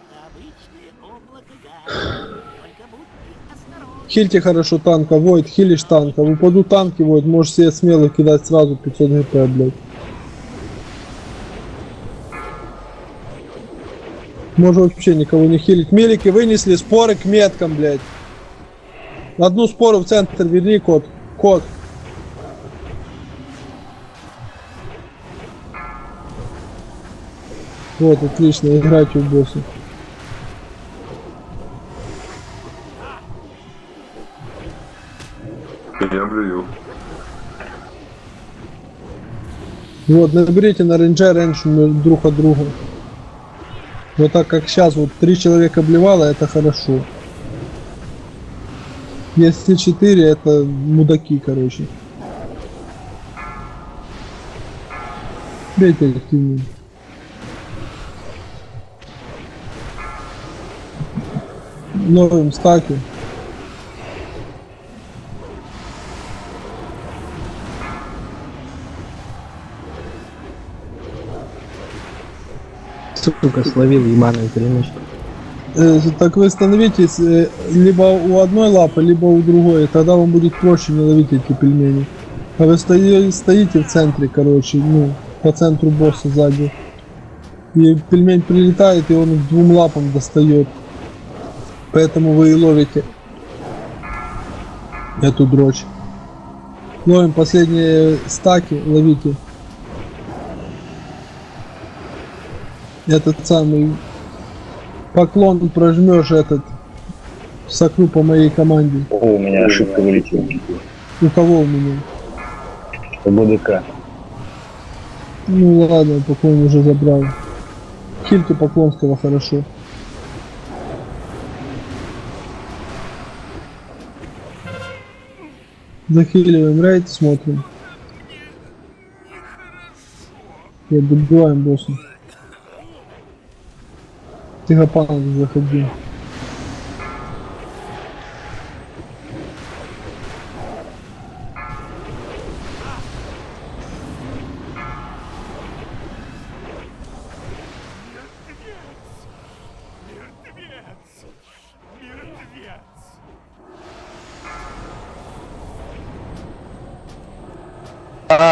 Хильте хорошо танка, Void, хилишь танка. Упадут танки, Void, можешь себе смело кидать сразу 500 ГП, блядь. Можно вообще никого не хилить. Мелики вынесли споры к меткам, блядь. Одну спору в центр верни, кот. Кот. Вот, отлично, играйте в босса. Я блюю. Вот, наберите на рейнже рейндж друг от друга. Вот так как сейчас, вот 3 человека блевало, это хорошо. Если 4, это мудаки, короче. Бейте активнее. Ловим стаки. Сука, словил ебаную переноску. Так вы становитесь либо у одной лапы, либо у другой. Тогда вам будет проще не ловить эти пельмени. А вы стоите в центре, короче, ну, по центру босса сзади. И пельмень прилетает, и он к 2 лапам достает. Поэтому вы и ловите эту дрочь. Ловим последние стаки, ловите. Этот самый поклон прожмешь этот сокру по моей команде. О, у меня ошибка вылетела. У кого у меня? У БДК. Ну ладно, поклон уже забрал. Хильте Поклонского хорошо. Захиливаем рейд, смотрим. И добиваем босса. Тихопанок заходи.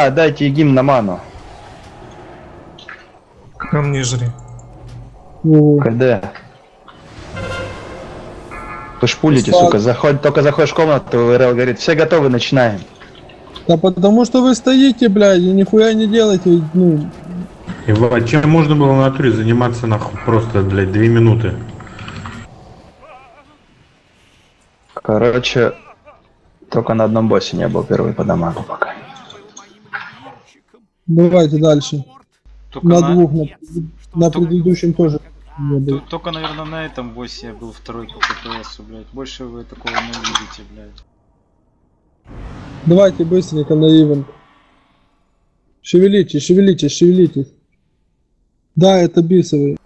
Да, дайте гимн на ману. Камни жри. КД. Вы шпулите, сука, только заходишь в комнату, РЛ говорит, все готовы, начинаем. Да потому что вы стоите, блядь, и нихуя не делаете, ну... Ебать, чем можно было на натуре заниматься нахуй просто, блядь, 2 минуты? Короче, только на одном боссе не был первый по дамагу пока. Давайте дальше. Только на двух, на предыдущем тоже не было. Только, наверное, на этом боссе я был второй по КПСу, блядь. Больше вы такого не увидите, блядь. Давайте быстренько на ивент. Шевелитесь, шевелитесь, шевелитесь. Да, это бисовый.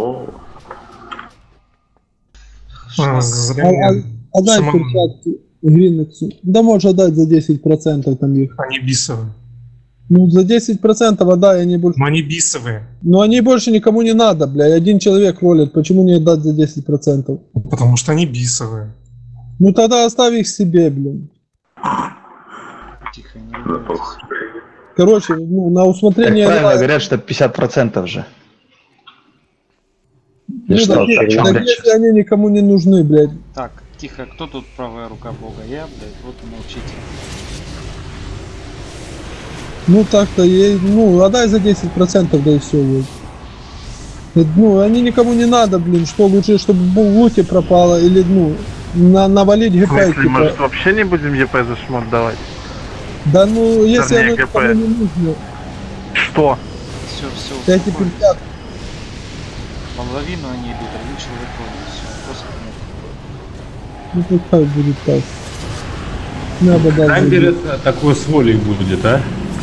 Отдай перчатки Гринексу. Да можешь отдать за 10% там их. Они бисовые. Ну за 10% отдай, они больше... Они бисовые. Но они больше никому не надо, блядь. Один человек ролит. Почему не отдать за 10%? Потому что они бисовые. Ну тогда оставь их себе, блин. Тихо, не ругайтесь. Короче, ну, на усмотрение... Так правильно говорят, что 50% же. Ну, так, если они никому не нужны, блядь. Так, тихо, кто тут правая рука бога? Я, блядь, вот и молчите. Ну так-то ей, ну, отдай за 10%, да и все, вот. Ну, они никому не надо, блин, что лучше, чтобы в луте пропало, или, ну, навалить ГП. В смысле, типа... может вообще не будем ЕП за шмот давать? Да ну, если оно никому не нужно. Что? Все. Эти перчатки. Половину они идут, один человек ходит, все, просто нет. Ну пускай будет так. Надо дать. Таймер такой с волей будет, а?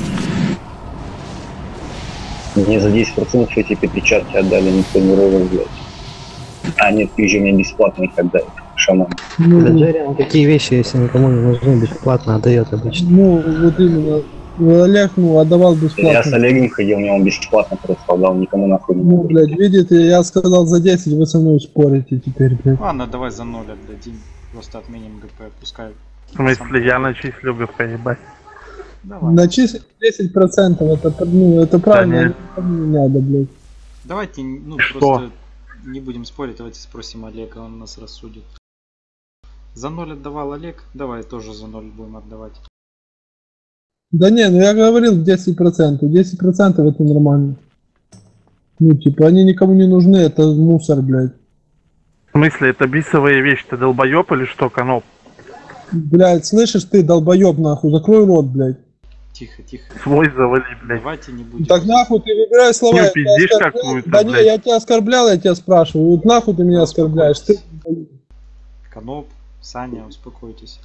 Мне за 10% эти перчатки отдали, никто не ровно, блядь. А нет, еще мне бесплатно их отдали, шаман. Да Джерри, такие вещи, если никому не нужны, бесплатно отдает обычно. Ну, вот именно. Олег, ну, отдавал бесплатно. Я с Олегом ходил, мне он бесплатно просто отдал, никому нахуй не Ну, блядь, видите, я сказал за 10, вы со мной спорите теперь, блядь. Ладно, давай за 0 отдадим, просто отменим ГП, пускай. В смысле, я начислю ГП, ебать. Давай. Начислить 10%, это, ну, это правильно, не надо, блядь. Давайте, ну, Что? просто не будем спорить, давайте спросим Олега, он нас рассудит. За 0 отдавал Олег, давай тоже за 0 будем отдавать. Да не, ну я говорил 10%, 10% это нормально. Ну, типа, они никому не нужны, это мусор, блядь. В смысле, это бисовая вещь, ты долбоёб или что, Каноп? Блядь, слышишь ты, долбоёб, нахуй, закрой рот, блядь. Тихо, тихо. Свой завали, блядь. Давайте не будем. Так нахуй ты выбирай слова. Не пиздишь какую-то, Да не, блядь. я тебя оскорблял, я тебя спрашиваю. Вот нахуй ты меня оскорбляешь. Ты... Каноп, Саня, успокойтесь.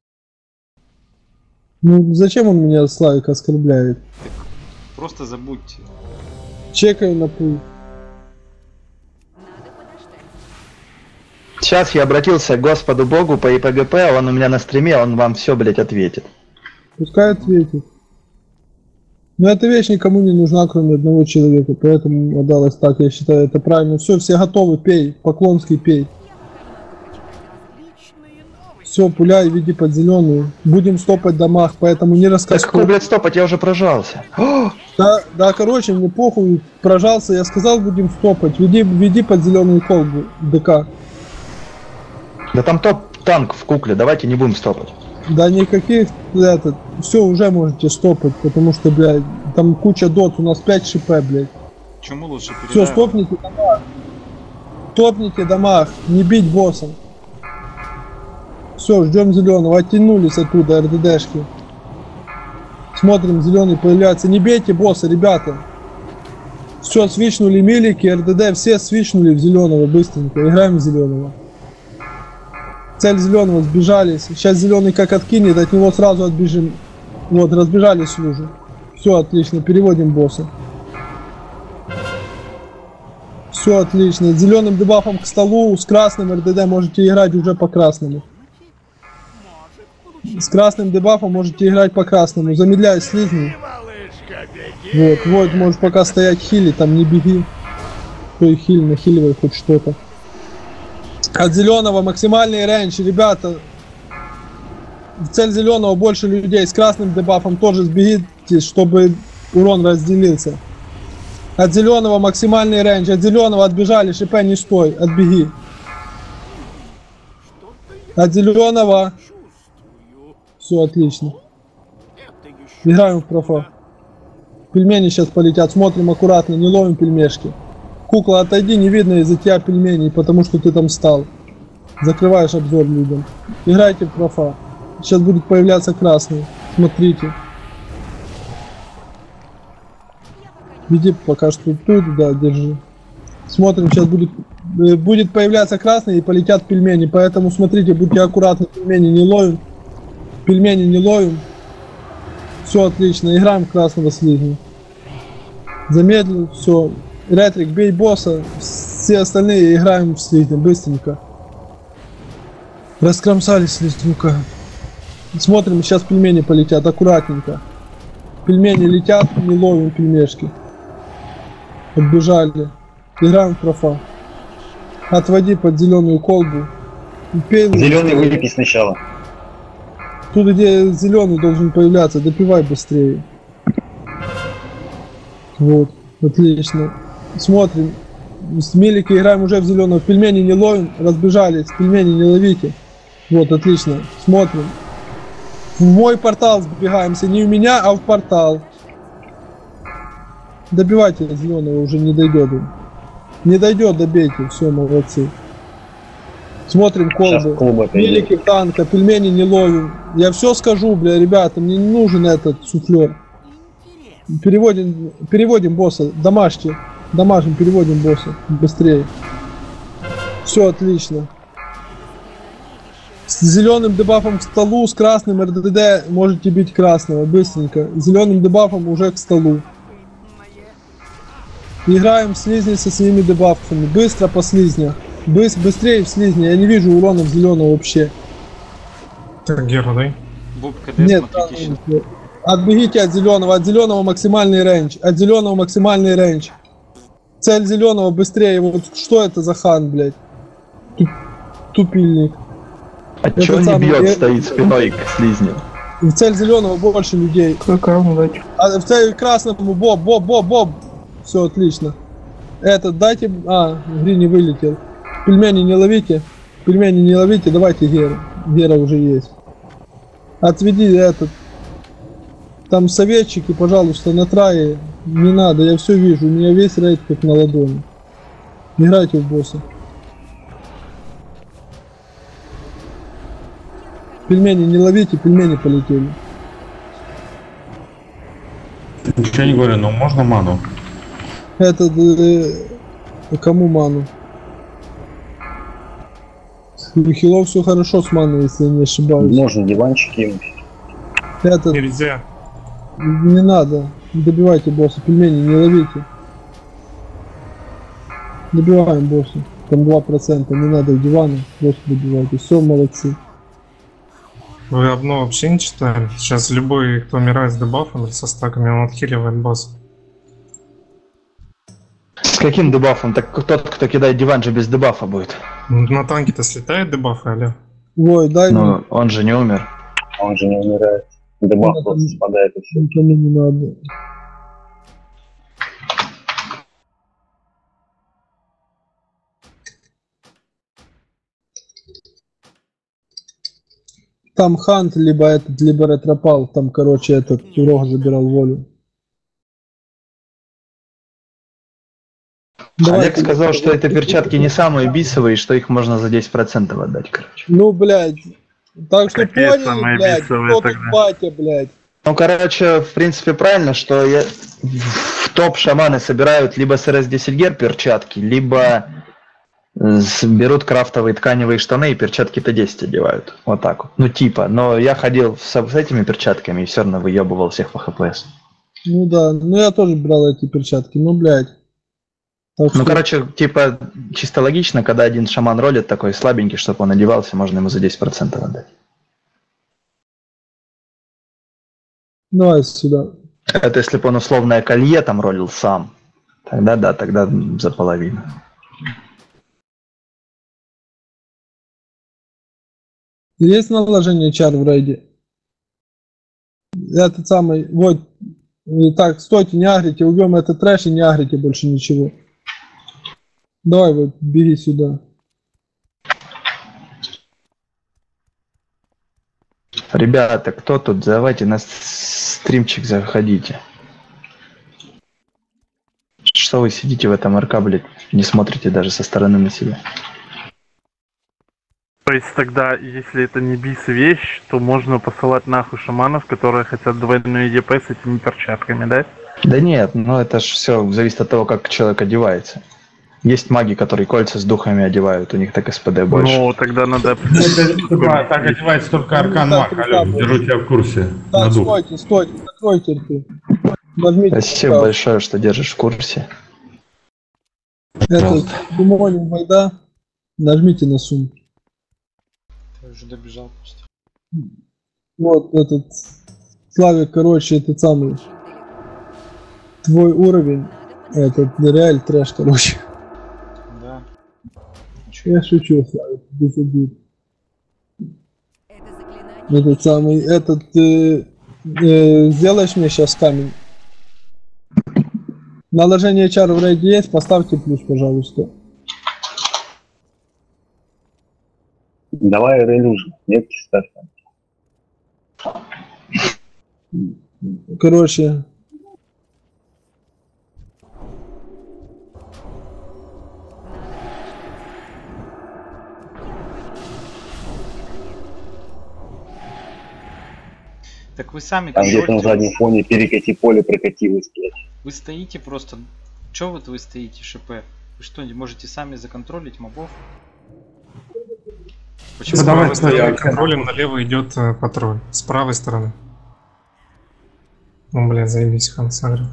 Ну зачем он меня, Славик, оскорбляет? Просто забудьте. Чекай на пул. Сейчас я обратился к Господу Богу по ИПГП, он у меня на стриме, он вам все, блядь, ответит. Пускай ответит. Но эта вещь никому не нужна, кроме одного человека, поэтому отдалось так, я считаю, это правильно. Все готовы, пей, Поклонский, пей. Все, пуляй, веди под зеленую. Будем стопать дамаг, поэтому не Да рассказывай. какой, блядь, стопать, я уже прожался. Да, короче, мне похуй, прожался, я сказал, будем стопать. Веди под зеленую колбу, ДК. Да там топ-танк в кукле, давайте не будем стопать. Да никаких, все уже можете стопать, потому что, блядь, там куча дот, у нас 5 ШП, блядь. Чему лучше передать? Все, стопните дамаг. Топните дамаг, не бить босса. Все, ждем зеленого, оттянулись оттуда, РДДшки. Смотрим, зеленый появляется. Не бейте босса, ребята. Все, свичнули милики, РДД, все свичнули в зеленого быстренько. Играем в зеленого. Цель зеленого, сбежались. Сейчас зеленый как откинет, от него сразу отбежим. Вот, разбежались уже. Все, отлично, переводим босса. Все отлично. С зеленым дебафом к столу, с красным РДД можете играть уже по красному. С красным дебафом можете играть по красному. Замедляй слизни. Вот, можешь пока стоять хили, там не беги. Кто хиль, нахиливай хоть что-то. От зеленого максимальный рейндж, ребята. В цель зеленого больше людей. С красным дебафом тоже сбегите замедлитесь, чтобы урон разделился. От зеленого максимальный рейндж, от зеленого отбежали, ШП не стой, отбеги. От зеленого. Все, отлично. Играем в профа. Пельмени сейчас полетят, смотрим аккуратно, не ловим пельмешки. Кукла, отойди, не видно из-за тебя пельменей, потому что ты там стал. Закрываешь обзор людям. Играйте в профа. Сейчас будет появляться красный. Смотрите. Веди пока что тут, да, держи. Смотрим, сейчас будет появляться красный и полетят пельмени. Поэтому смотрите, будьте аккуратны, пельмени не ловим. Пельмени не ловим. Все отлично, играем в красного слизня. Замедлил, все. Ретрик, бей босса. Все остальные играем в слизня, быстренько. Раскромсали слизнюка. Смотрим, сейчас пельмени полетят, аккуратненько. Пельмени летят, не ловим пельмешки. Отбежали. Играем в профа. Отводи под зеленую колбу. Зеленый вылепи сначала. Тут, где зеленый должен появляться, допивай быстрее. Вот, отлично. Смотрим. С милики играем уже в зеленого. Пельмени не ловим, разбежались. Пельмени не ловите. Вот, отлично. Смотрим. В мой портал сбегаемся. Не в меня, а в портал. Добивайте зеленого, уже не дойдет. Не дойдет, добейте. Все, молодцы. Смотрим колбы. Милики танка, пельмени не ловим. Я все скажу, бля, ребята, мне не нужен этот суфлер. Переводим босса. Домашьте. Дамажим, переводим босса. Быстрее. Все отлично. С зеленым дебафом к столу, с красным РДД можете бить красного. Быстренько. С зеленым дебафом уже к столу. Играем в слизни со своими дебафами. Быстро по слизнях. Быстрее в слизни. Я не вижу уронов зеленого вообще. Так, Гера, дай. Бубка, нет, отбегите от зеленого. От зеленого максимальный рейндж. От зеленого максимальный рейндж. Цель зеленого быстрее. Вот что это за хан, блядь? Тупильник. А чё не бьет, стоит спиной к слизню? В цель зеленого больше людей. А в цель красному боб. Все отлично. Этот дайте. Гри не вылетел. Пельмени не ловите. Пельмени не ловите. Давайте Гера. Гера уже есть. Отведи этот. Там советчики, пожалуйста, на трае. Не надо, я все вижу. У меня весь рейд как на ладони. Играйте в босса. Пельмени не ловите, пельмени полетели. Ничего не говорю, но можно ману. Это кому ману? У хилов все хорошо с маной, если я не ошибаюсь. Можно диванчики. Это... Нельзя. Не надо. Добивайте босса. Пельмени не ловите. Добиваем босса. Там 2%. Не надо в диваны. Просто добивайте. Все, молодцы. Вы одно вообще не читали? Сейчас любой, кто умирает с дебафом или со стаками, он отхиливает босса. С каким дебафом? Так тот, кто кидает диван, же без дебафа будет. На танке-то слетает дебаф, алё? Ой, дай мне. Ну, он же не умер. Он же не умирает. Дебаф просто спадает и все. Ничего не надо. Там Хант, либо этот, либо Ретропал. Там, короче, этот урок забирал волю. Олег сказал, что это перчатки не самые бисовые, что их можно за 10% отдать, короче. Ну, блядь. Так что Какие поняли, самые блядь, бисовые кто тогда? тут батя, блядь. Ну, короче, в принципе, правильно, что в топ шаманы собирают либо с РС-10 гер перчатки, либо берут крафтовые тканевые штаны и перчатки Т10 одевают. Вот так вот. Ну, типа. Но я ходил с этими перчатками и все равно выебывал всех по ХПС. Ну да, ну я тоже брал эти перчатки, ну, блядь. Так Ну, что... короче, типа, чисто логично, когда один шаман ролит такой слабенький, чтобы он одевался, можно ему за 10% отдать. Давай сюда. Это если бы он условное колье там ролил сам. Тогда да, тогда за половину. Есть наложение чар в рейде? Этот самый, вот, Так, стойте, не агрите, убьем этот трэш и не агрите больше ничего. Давай, вот, бери сюда. Ребята, кто тут? Давайте на стримчик заходите. Что вы сидите в этом РК, блядь, не смотрите даже со стороны на себя? То есть тогда, если это не бис-вещь, то можно посылать нахуй шаманов, которые хотят двойной ЕДП с этими перчатками, да? Да нет, ну это ж все зависит от того, как человек одевается. Есть маги, которые кольца с духами одевают, у них так СПД больше. Ну, тогда надо... Так одевается только Аркан Маг, алло, держу тебя в курсе. Так, На дух. стойте, закройте рты. Нажмите. Спасибо большое, что держишь в курсе. Это Демонин Вайда. Нажмите на сумку. Я уже добежал почти. Вот этот Славик, короче, этот самый твой уровень. Этот реаль трэш, короче. Да. Я шучу, Славик, без обид. Этот самый, этот сделаешь мне сейчас камень. Наложение чар в рейде есть, поставьте плюс, пожалуйста. Давай релюжу, нет, ставь. Короче. Так вы сами Там где-то на контролите. заднем фоне перекати поле, прокатилось, блядь. Вы стоите просто. Чё вот вы стоите, ШП? Вы что, не можете сами законтролить мобов? Почему? С давай, правой стороны я- контролем, налево идет патруль. С правой стороны. Ну, блядь, заебись, хан сагрил.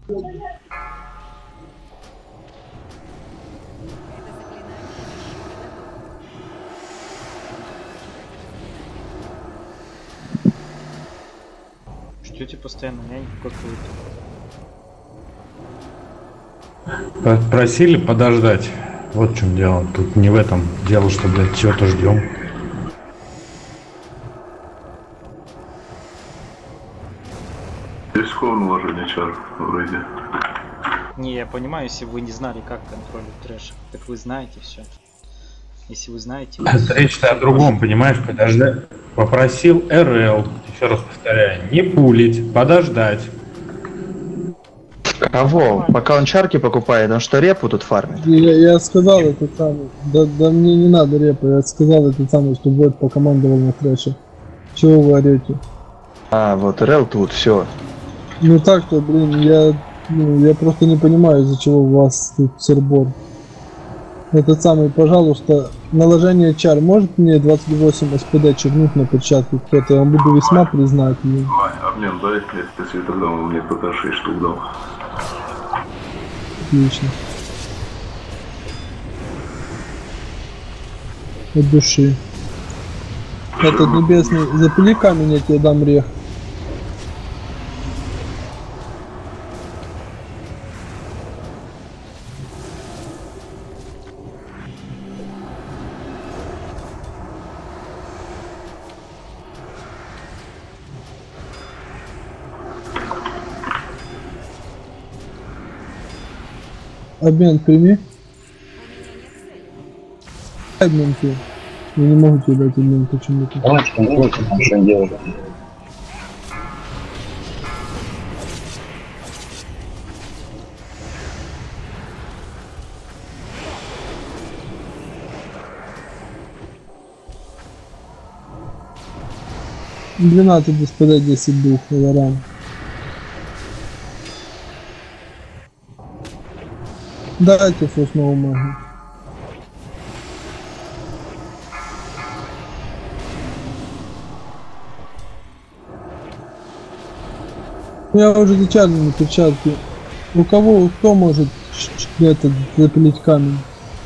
Ждете постоянно няньку какую-то. Просили подождать. Вот в чем дело. Тут не в этом дело, что, блядь, чего-то ждем. Рискованно наложение чар вроде. Не, я понимаю, если вы не знали, как контролить трэш. Так вы знаете все. Если вы знаете... Речь-то о другом, понимаешь, подождать. Попросил РЛ, еще раз повторяю, не пулить, подождать. Кого? Пока он чарки покупает, он что, репу тут фармит? Я сказал этот самый. Да мне не надо репа, я сказал этот самый, что бот покомандовал на трэше. Чего вы орете? А, вот РЛ тут, все. Ну так-то, блин, я просто не понимаю, из-за чего у вас тут сербор. Этот самый, пожалуйста, наложение чар может мне 28 СПД чернуть на перчатку кто-то, я вам буду весьма признателен. Обмен дай, если тогда он мне ПК 6 штук дал. Отлично. От души. Этот небесный, запили камень, я тебе дам рех. Обмен прими. Обмен ты. Я не могу тебе дать обмен почему-то. Давайте, что он делает. Длина ты СПД 10 дух, варам. Дайте фоснову магию. Я уже зачарлены перчатки. У кого, кто может этот запилить камень?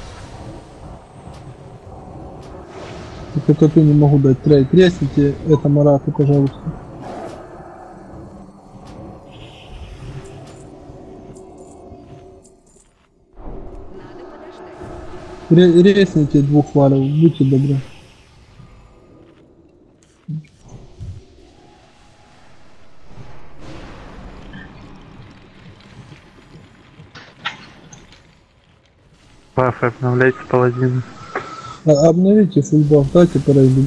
Только ты не могу дать трейд. Тресните это Марафу, пожалуйста. Ресните двух варов, будьте добры. Бафы обновляйте паладины. Обновите фульбаф, дайте пройду.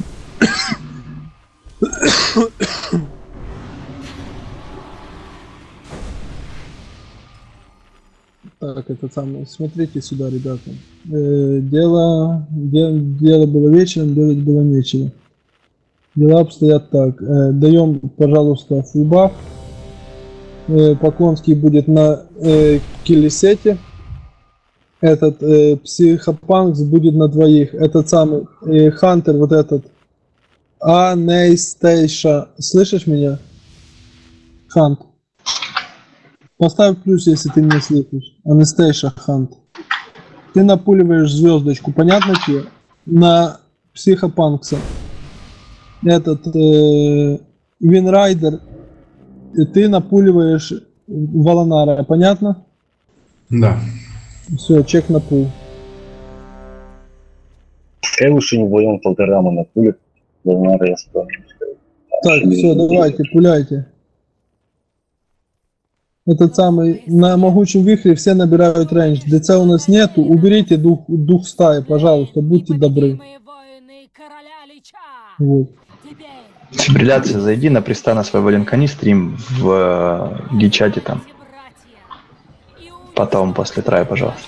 Так, это самое. Смотрите сюда, ребята. Дело было вечером, делать было нечего. Дела обстоят так. Даем, пожалуйста, фульбаф. Поклонский будет на киллисете. Этот психопанкс будет на двоих. Этот самый Хантер, вот этот. Анейстейша. Слышишь меня? Хант. Поставь плюс, если ты меня слышишь. Анестейша Хант. Ты напуливаешь звездочку, понятно тебе? На психопанкса. Этот Винрайдер. И ты напуливаешь Валанара, понятно? Да. Все, чек на пул. Пускай лучше не вдвоем полторама на пуле. Валанара я справлюсь. Так, все, давайте, пуляйте. Этот самый, на могучем вихре все набирают рейндж. ДЦ у нас нету, уберите дух стаи, пожалуйста, будьте добры. Вот. Фибрилляция, зайди на пристана своего линкани стрим в гичате там. Потом, после трая, пожалуйста.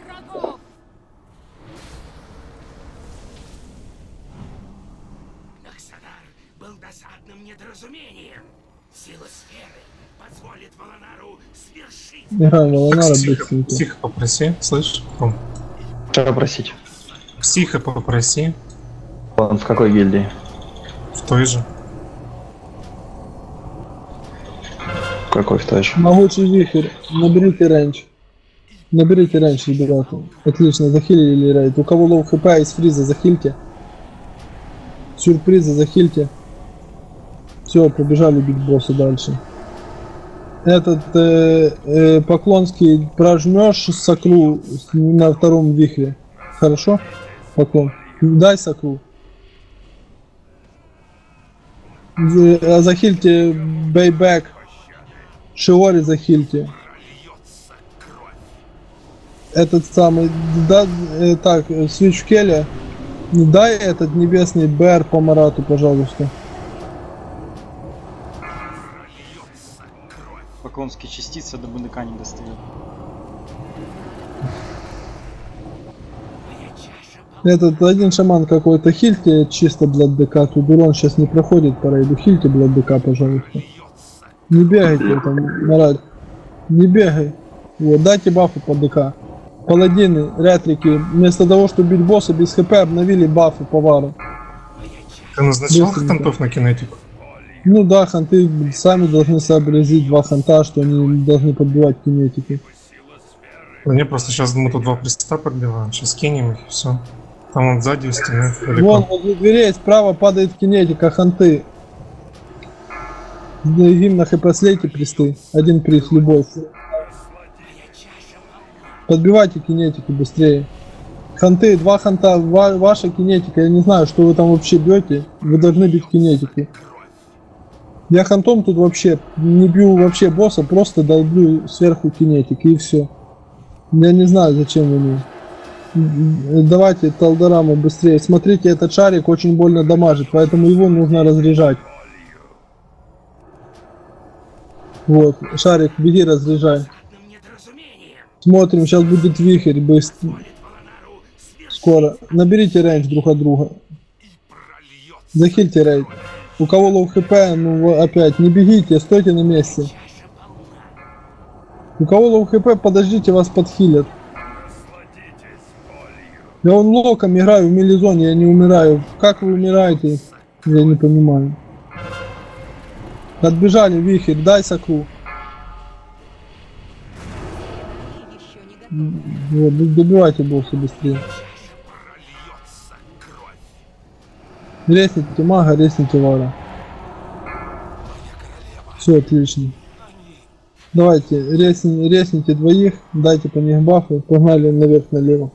Был досадным недоразумением. Сила сферы позволит Валанару свершить. Играем Валанара быстренько. Психа попроси, слышь? Ром? Что просить? Психа попроси. Он в какой гильдии? В той же. Какой в той же? Могучий вихрь, наберите рейндж. Наберите рейндж, ребята. Отлично, захилили рейд. У кого лоу хп из фриза, захильте. Сюрприза, захильте. Все, побежали бить босса дальше. Этот Поклонский прожмешь сакру на втором вихре. Хорошо? Поклон. Дай сакру. Захильте бейбэк. Шиори захильте. Этот самый, да, так, свич Келя. Дай этот небесный БР по Марату, пожалуйста. Поклонские частицы до БДК не достает. Этот один шаман какой-то, хильте чисто блад ДК, тут урон сейчас не проходит по рейду, хильте блад ДК, пожалуйста. Не бегайте там, Марат. Не бегай. Вот, дайте бафы по ДК. Паладины, ретрики, вместо того, чтобы бить босса без хп, обновили бафы по вару. Ты назначал хантов на кинетику? Ну да, ханты сами должны сообразить два ханта, что они должны подбивать кинетики. Не, просто сейчас мы тут два приста подбиваем, сейчас кинем их и все. Там вот сзади у стены далеко. Вон, возле дверей справа падает кинетика, ханты. Им на хп слейте присты. Один приз, любовь. Подбивайте кинетики быстрее. Ханты, два ханта, ваша кинетика. Я не знаю, что вы там вообще бьете. Вы должны бить кинетики. Я хантом тут вообще не бью вообще босса, просто долблю сверху кинетики и все. Я не знаю, зачем они. Давайте Талдораму быстрее. Смотрите, этот шарик очень больно дамажит, поэтому его нужно разряжать. Вот, шарик, беги, разряжай. Смотрим, сейчас будет вихрь быстро. Скоро. Наберите рейндж друг от друга. Захильте рейд. У кого лоу хп, ну опять, не бегите, стойте на месте. У кого лоу хп, подождите, вас подхилят. Я вон локом играю в милизоне, я не умираю. Как вы умираете? Я не понимаю. Отбежали, вихрь, дай сакру. Вот, добивайте босса быстрее. Ресните мага, ресните вара. Все, отлично. Давайте, ресните двоих, дайте по них бафы, погнали наверх налево.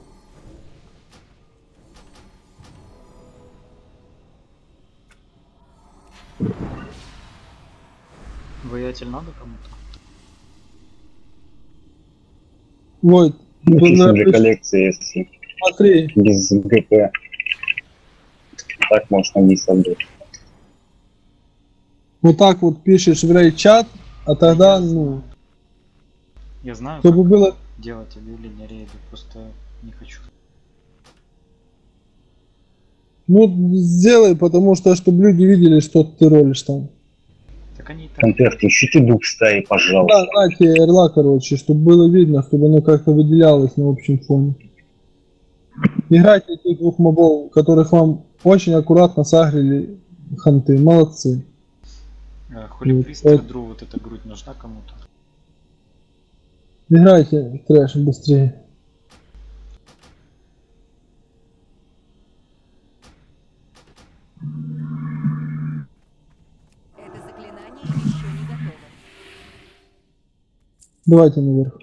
Воятель надо кому-то? Вот, Написано для коллекции, если Смотри, без ГП. Так можно не собрать. вот так вот пишешь в рейд-чат, а тогда, ну, Я знаю, чтобы как было... делать объявление рейда, просто не хочу. Ну, сделай, потому что, чтобы люди видели, что ты ролишь там. Так они и так. Контест, ищи ты дух стаи, пожалуйста. Да, на тебе орла, короче, чтобы было видно, чтобы оно как-то выделялось на общем фоне. Играйте этих двух мобов, которых вам очень аккуратно сагрили ханты. Молодцы. Хули пристрадру, вот эта грудь нужна кому-то. Играйте трэш быстрее. Это заклинание еще не готово. Давайте наверх.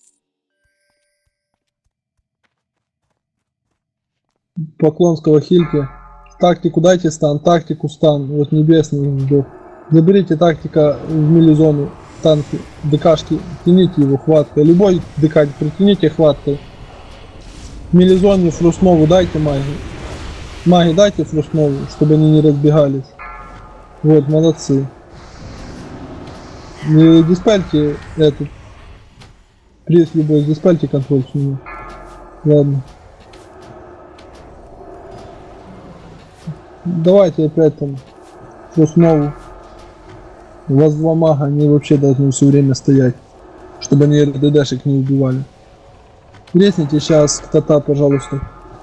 Поклонского хильки. Тактику дайте стан, тактику стан. Вот небесный сдох. Заберите тактика в милизону. Танки, ДКшки, тяните его хваткой. Любой ДК притяните хваткой. В милизоне фруснову дайте маги. Маги дайте фруснову, чтобы они не разбегались. Вот, молодцы. И диспельте этот. Приз любой, диспельте контроль с ними. Ладно. Давайте опять там фруснову. У вас два мага, они вообще должны все время стоять, чтобы они РДДшек не убивали. Резните сейчас Тата, пожалуйста.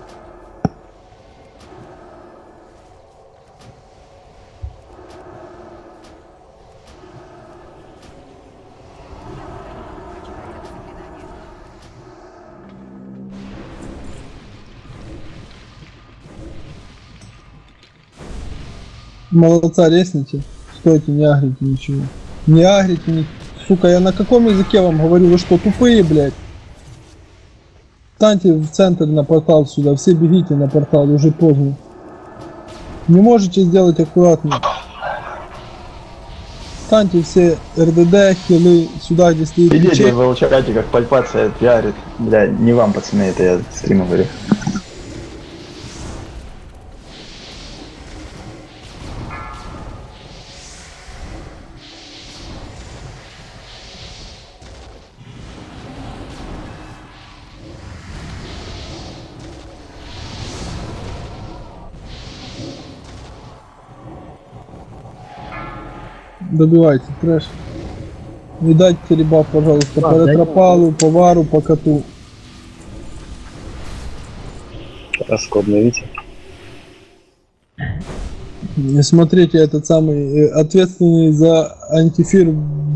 Молодца, резните. Стойте, не агрите ничего. Не агрите, не... Сука, я на каком языке вам говорю? Вы что, тупые, блядь? Встаньте в центр на портал сюда, все бегите на портал, уже поздно. Не можете сделать аккуратно. Встаньте все РДД, хилы сюда, где стоит Идите, ячейка. вы получаете, как пальпация пиарит. Бля, не вам, пацаны, это я стриму говорю. Добивайте, трэш. Не дайте ребаф, пожалуйста, по ретропалу, по вару, по коту. Краску обновите. Не смотрите, этот самый ответственный за антифир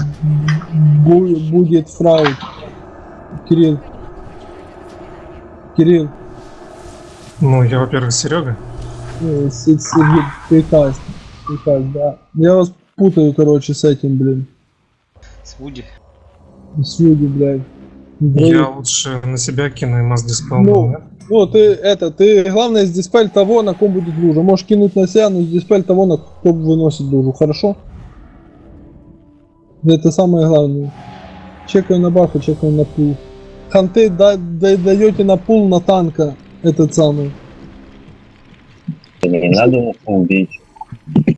будет фраут. Кирилл. Кирилл. Ну, я, во-первых, Серега. Сергей, приказ, да. Я вас путаю, короче, с этим, блин. С Вуди. С Вуди, блядь. Я лучше на себя кину и масс диспел. Ну, ты, главное, с диспель того, на ком будет лужа. Можешь кинуть на себя, но с диспель того, на кто выносит лужу, хорошо? Это самое главное. Чекаю на бафы, чекаю на пул. Ханты даете на пул на танка, этот самый. Не надо нас убить.